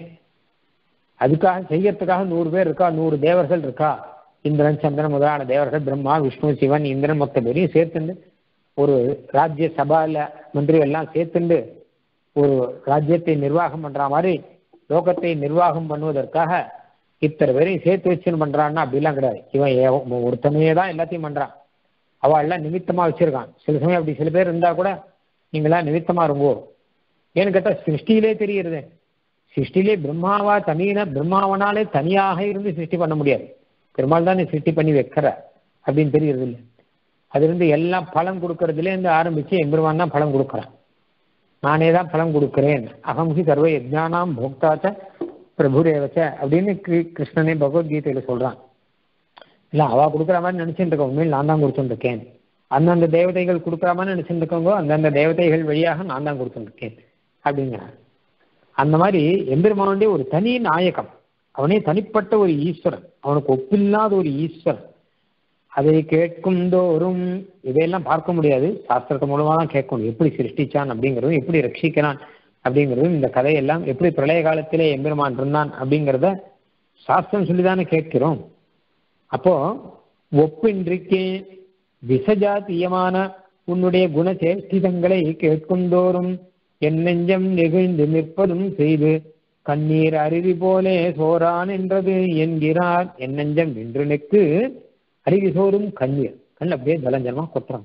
அதுக்காக செய்யறதுக்காக நூறு பேர் இருக்கா, நூறு தேவர்கள் இருக்கா, இந்திரன் சந்திரன் முதலான தேவர்கள், பிரம்மா விஷ்ணு சிவன் இந்திரன் மொத்த பேரையும் சேர்த்துண்டு ஒரு ராஜ்ய சபால மந்திரி எல்லாம் சேர்த்துண்டு ஒரு ராஜ்யத்தை நிர்வாகம் பண்ற மாதிரி லோகத்தை நிர்வாகம் பண்ணுவதற்காக இத்தனை பேரையும் சேர்த்து வச்சுன்னு பண்றான்னா அப்படிலாம் கிடையாது. இவன் ஒருத்தனையே தான் எல்லாத்தையும் பண்றான், அவள் எல்லாம் நிமித்தமா வச்சிருக்கான். சில சமயம் அப்படி சில பேர் இருந்தா கூட நீங்களாம் நிமித்தமா இருங்கோ. ஏன்னு கேட்டா சிருஷ்டியிலே தெரியுறது, சிருஷ்டிலே பிரம்மாவா தனியின பிரம்மாவனாலே தனியாக இருந்து சிருஷ்டி பண்ண முடியாது, பெருமாள் தான் சிருஷ்டி பண்ணி வைக்கிற அப்படின்னு தெரியறது இல்லை. அது இருந்து எல்லாம் பலம் கொடுக்கறதுல இருந்து ஆரம்பிச்சு எம்பெருமான் தான் பலம் கொடுக்குறான். நானே தான் பலம் கொடுக்கிறேன், அகம்ஹி சர்வ யஜ்ஞானாம் போக்தாச்ச பிரபுரேவச்ச அப்படின்னு கிருஷ்ணனே பகவத்கீதையில சொல்றான். இல்ல அவ கொடுக்குற மாதிரி நினைச்சுட்டு இருக்கோம், உண்மையில் நான் தான் கொடுத்துட்டு இருக்கேன். அந்தந்த தேவதைகள் கொடுக்குற மாதிரி நினைச்சுட்டு இருக்கோங்க, அந்தந்த தேவதைகள் வழியாக நான் தான் கொடுத்துட்டு இருக்கேன் அப்படிங்கிறான். அந்த மாதிரி எம்பெருமானுடைய ஒரு தனி நாயகம், அவனே தனிப்பட்ட ஒரு ஈஸ்வரன், அவனுக்கு ஒப்பில்லாத ஒரு ஈஸ்வரன். அதை கேட்கும் தோறும் இதையெல்லாம் பார்க்க முடியாது, சாஸ்திரத்தை மூலமா தான் கேட்கணும். எப்படி சிருஷ்டிச்சான் அப்படிங்கிறதும் எப்படி ரட்சிக்கிறான் அப்படிங்கிறதும் இந்த கதையெல்லாம் எப்படி பிரளய காலத்திலே எம்பெருமான் இருந்தான் அப்படிங்கிறத சாஸ்திரம் சொல்லிதானே கேட்கிறோம். அப்போ ஒப்பின்றிக்கு விசஜாத்தியமான உன்னுடைய குணச்சேஷ்டிதங்களை கேட்குந்தோறும் என் நெஞ்சம் நெகிழ்ந்து நிற்பதும் செய்து கண்ணீர் அருவி போலே சோரான் என்றது என்கிறார். என் நெஞ்சம் நின்று நிற்கு அருவி சோறும் கண்ணீர், கண் அப்படியே ஜலஞ்சலமா கொட்டுறான்.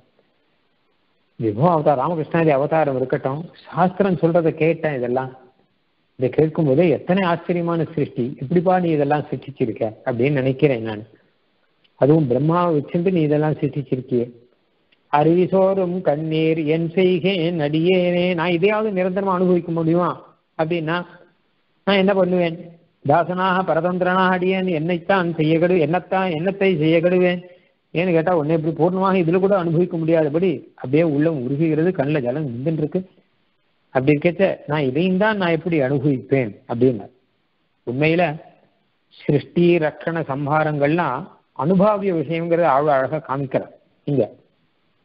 விபோ அவதாரம் ராமகிருஷ்ணாதி அவதாரம் இருக்கட்டும், சாஸ்திரம் சொல்றதை கேட்டேன். இதெல்லாம் இதை கேட்கும் போதே எத்தனை ஆச்சரியமான சிருஷ்டி, இப்படிப்பா நீ இதெல்லாம் சிருஷ்டிச்சிருக்க அப்படின்னு நினைக்கிறேன் நான். அதுவும் பிரம்மாவை வச்சுட்டு நீ இதெல்லாம் சிருஷ்டிச்சிருக்கிய. அருவி சோறும் கண்ணீர் என் செய்கேன் அடியேனே, நான் இதையாவது நிரந்தரமா அனுபவிக்க முடியுமா அப்படின்னா நான் என்ன பண்ணுவேன்? தாசனாக பரதந்திரனாக அடியேன் என்னைத்தான் செய்ய கடு என்னத்தான் என்னத்தை செய்ய கடுவேன். ஏன்னு கேட்டா உன்னை இப்படி பூர்ணமாக இதுல கூட அனுபவிக்க முடியாதபடி அப்படியே உள்ள உருகுகிறது, கண்ணில் ஜலம் நின்றுட்டு இருக்கு. அப்படி இருக்கச்ச நான் இதையும் தான் நான் எப்படி அனுபவிப்பேன் அப்படின்னா. உண்மையில சிருஷ்டி ரட்சண சம்ஹாரங்கள்லாம் அனுபாவிய விஷயங்கிறத அவ்வளோ அழகா காமிக்கிறார். இங்க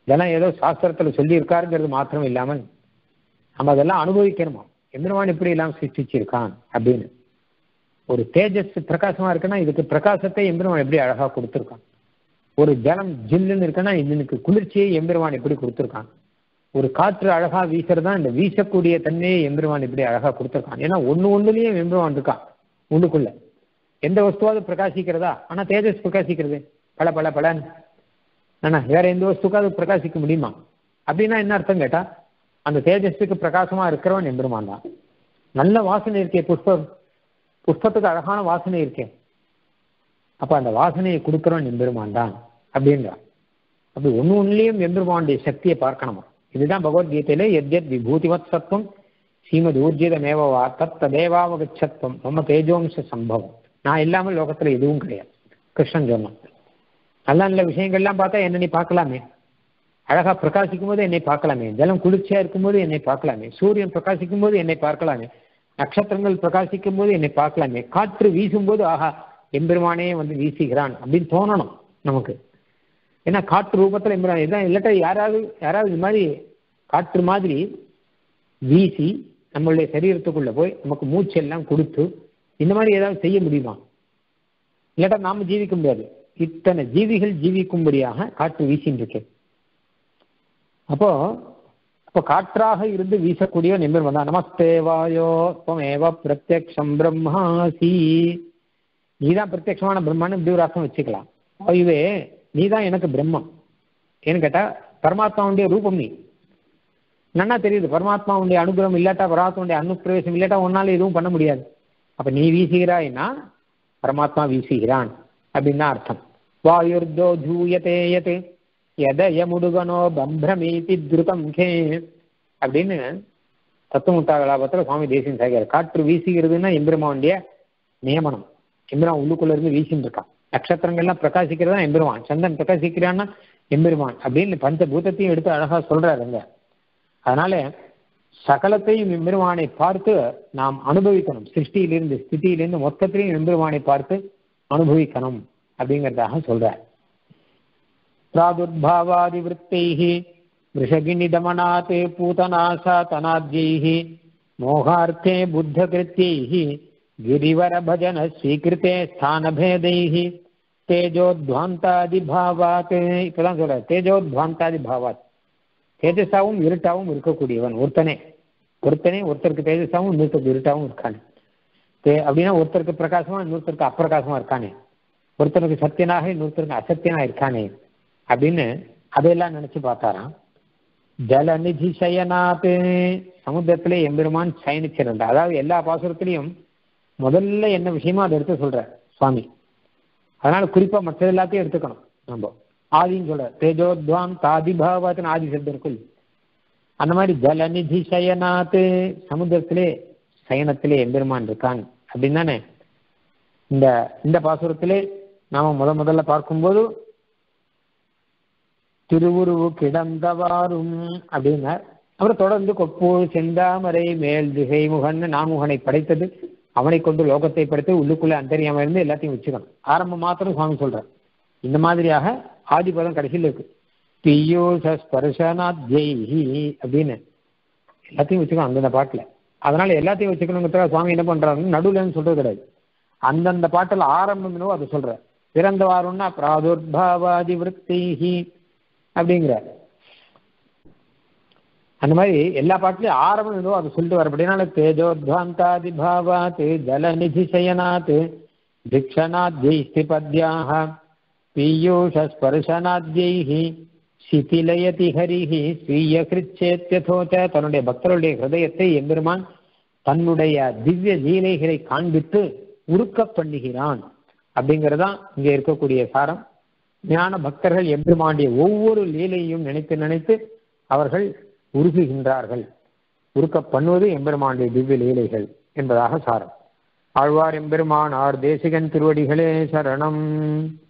இதெல்லாம் ஏதோ சாஸ்திரத்துல சொல்லி இருக்காருங்கிறது மாத்திரம் இல்லாமல் நம்ம அதெல்லாம் அனுபவிக்கணுமா. எம்பெருமான் இப்படி எல்லாம் சிருஷ்டிச்சிருக்கான் அப்படின்னு. ஒரு தேஜஸ் பிரகாசமா இருக்குன்னா இதுக்கு பிரகாசத்தை எம்பெருமான் எப்படி அழகா கொடுத்துருக்கான். ஒரு ஜலம் ஜில்லுன்னு இருக்குன்னா இதுக்கு குளிர்ச்சியை எம்பெருமான் எப்படி கொடுத்துருக்கான். ஒரு காற்று அழகா வீசுறதா இந்த வீசக்கூடிய தன்மையை எம்பெருமான் இப்படி அழகா கொடுத்துருக்கான். ஏன்னா ஒண்ணு ஒண்ணுலயும் எம்பெருமான் இருக்கான் உள்ளுக்குள்ள. எந்த வஸ்துவாவது பிரகாசிக்கிறதா? ஆனா தேஜஸ் பிரகாசிக்கிறது பல பல பலன்னு. ஆனா வேற எந்த வஸ்துக்காவது பிரகாசிக்க முடியுமா? அப்படின்னா என்ன அர்த்தம் கேட்டா அந்த தேஜஸுக்கு பிரகாசமா இருக்கிறவன் எம்பெருமான் தான். நல்ல வாசனை இருக்கே, புஷ்பம் புஷ்பத்துக்கு அழகான வாசனை இருக்கேன், அப்ப அந்த வாசனையை கொடுக்கிறவன் எம்பெருமான் தான் அப்படின்றான். அப்படி ஒண்ணு ஒன்னுலயும் எம்பெருமானுடைய சக்தியை பார்க்கணுமா. இதுதான் பகவத்கீதையில எத்யத் விபூதிவத் சத்துவம் ஸ்ரீமத் ஊர்ஜிதமேவா தத் ததேவாவகச்சத்துவம் மம தேஜோம்ச சம்பவம். நான் இல்லாமல் லோகத்துல எதுவும் கிடையாது கிருஷ்ணன் சொன்னான். நல்ல நல்ல விஷயங்கள்லாம் பார்த்தா என்ன நீ பார்க்கலாமே, அழகா பிரகாசிக்கும் போது என்னை பார்க்கலாமே, ஜலம் குளிர்ச்சியா இருக்கும்போது என்னை பார்க்கலாமே, சூரியன் பிரகாசிக்கும் போது என்னை பார்க்கலாமே, நட்சத்திரங்கள் பிரகாசிக்கும் போது என்னை பார்க்கலாமே, காற்று வீசும் போது ஆஹா எம்பெருமானே வந்து வீசுகிறான் அப்படின்னு தோணணும் நமக்கு. ஏன்னா காற்று ரூபத்துல எம்பெருமான் இதான். இல்லாட்டா யாராவது யாராவது இது மாதிரி காற்று மாதிரி வீசி நம்மளுடைய சரீரத்துக்குள்ள போய் நமக்கு மூச்செல்லாம் கொடுத்து இந்த மாதிரி ஏதாவது செய்ய முடியுமா? இல்லாட்டா நாம ஜீவிக்க முடியாது. இத்தனை ஜீவிகள் ஜீவிக்கும்படியாக காற்று வீசின்னு இருக்கு. அப்போ அப்போ காற்றாக இருந்து வீசக்கூடிய எம்பெருமான் தான். நமஸ்தே வாயோ துவமேவ பிரத்யக்ஷம் பிரம்மாசி. நீதான் பிரத்யக்ஷமான பிரம்மான்னு இப்படி ஒரு அர்த்தம் வச்சுக்கலாம். வாயுவே நீதான் எனக்கு பிரம்மம். ஏன்னு கேட்டா பரமாத்மாவுடைய ரூபம் நீ. நன்னா தெரியுது பரமாத்மாவுடைய அனுகிரகம் இல்லாட்டா பரமாத்மாவுடைய அனுப்பிரவேசம் இல்லாட்டா உன்னால எதுவும் பண்ண முடியாது. அப்ப நீ வீசுகிறாய்னா பரமாத்மா வீசுகிறான் அப்படின்னு தான் அர்த்தம். வாயுர்தோ ஜூயதேயத் எதயமுடுகனோ பம்பிரமீதி திருதம் கே அப்படின்னு தத்துவமுத்தாகலாபத்தில் சுவாமி தேசியம் சாகிறார். காற்று வீசுகிறதுன்னா எம்பெருமானுடைய நியமனம். எம்பெருமான் உள்ளுக்குள்ள இருந்து வீசின்னு இருக்கான். நட்சத்திரங்கள்லாம் பிரகாசிக்கிறதா எம்பெருமான். சந்திரன் பிரகாசிக்கிறான்னா எம்பெருமான் அப்படின்னு பஞ்சபூதத்தையும் எடுத்து அழகா சொல்றாருங்க. அதனால சகலத்தையும் எம்பெருமானை பார்த்து நாம் அனுபவிக்கணும். சிருஷ்டியிலிருந்து ஸ்திதியிலிருந்து மொத்தத்திலையும் எம்பெருமானை பார்த்து அனுபவிக்கணும் அப்படிங்கிறதாக சொல்றார். பிராதுர்பாவாதி விருத்தைஹி விஷகினி தமனாத் பூதநாசா தனாத்யைஹி மோகார்த்தே புத்த கிருத்யைஹி கிரிவர பஜன ஸ்வீகிருத்தே ஸ்தானபேதைஹி தேஜோத்வாந்தாதி பாவாத். இப்பதான் சொல்ற தேஜோத்வாந்தாதி பாவாத். தேஜஸாவும் இருட்டாவும் இருக்கக்கூடியவன் ஒருத்தனே. ஒருத்தனே ஒருத்தருக்கு தேஜஸாவும் இன்னொருத்தருக்கு இருட்டாவும் இருக்கானே. தே அப்படின்னா ஒருத்தருக்கு பிரகாசமா இன்னொருத்தருக்கு அப்பிரகாசமா இருக்கானே. ஒருத்தருக்கு சத்தியனாக இன்னொருத்தருக்கு அசத்தியனா இருக்கானே அப்படின்னு அதையெல்லாம் நினைச்சு பார்த்தாராம். ஜலநிதி சயனாத்து. சமுத்திரத்திலே எம்பெருமான் சயனிச்சிருந்தா. அதாவது எல்லா பாசுரத்திலையும் முதல்ல என்ன விஷயமோ அதை எடுத்து சொல்ற சுவாமி. அதனால குறிப்பா மற்ற எல்லாத்தையும் எடுத்துக்கணும். நம்ம ஆதின்னு சொல்ற தேஜோத்வான் தாதிபாவத்தின் ஆதி சப்தம். அந்த மாதிரி ஜலநிதி சயனாத்து சமுத்திரத்திலே சயனத்திலே எம்பெருமான் இருக்கான் அப்படின்னு தானே இந்த இந்த பாசுரத்திலே நாம முத முதல்ல பார்க்கும்போது திருவுருவு கிடந்தவாறும் அப்படின்னார். அப்புறம் தொடர்ந்து கொப்பூர் செந்தாமரை மேல் திசை முகன் நாமுகனை படைத்தது அவனை கொண்டு லோகத்தை படைத்து உள்ளுக்குள்ள அந்தரியாம இருந்து எல்லாத்தையும் வச்சுக்கணும். ஆரம்பம் மாத்திரம் சுவாமி சொல்றார். இந்த மாதிரியாக ஆதிபதம் கடைசியில் இருக்கு. பியூஷ ஸ்பர்ஷனாத்யைஹி அப்படின்னு எல்லாத்தையும் வச்சுக்கணும் அந்தந்த பாட்டுல. அதனால எல்லாத்தையும் வச்சுக்கணுங்கிறதுக்காக சுவாமி என்ன பண்றாருன்னு நடுவுலன்னு சொல்றது கிடையாது. அந்தந்த பாட்டுல ஆரம்பம் என்னவோ அதை சொல்ற. பிறந்தவாருன்னா பிராதுர்பாவாதி விருத்தைஹி அப்படிங்கிற அந்த மாதிரி எல்லா பாட்டுலயும் ஆரம்பம் என்னவோ அதை சொல்லிட்டு வர. அப்படின்னால தேஜோத்வாந்தாதி பாவாத் ஜலநிதி சயனாத் திக்ஷனாத்யைஸ்தி பத்யாக பீயூஷ ஸ்பர்ஷனாத்யைஹி சிதிலயதி ஹரிஹி ஸ்வீய கிருச்சேத்யதோச. தன்னுடைய பக்தருடைய ஹிருதயத்தை எம்பெருமான் தன்னுடைய திவ்ய லீலைகளை காண்பித்து உருக்க பண்ணுகிறான் அப்படிங்கிறதான் இங்க இருக்கக்கூடிய சாரம். ஞான பக்தர்கள் எம்பெருமானுடைய ஒவ்வொரு லீலையும் நினைத்து நினைத்து அவர்கள் உருகுகின்றார்கள். உருக்க பண்ணுவது எம்பெருமானுடைய திவ்ய லீலைகள் என்பதாக சாரம். ஆழ்வார் எம்பெருமான் ஆர் தேசிகன் திருவடிகளே சரணம்.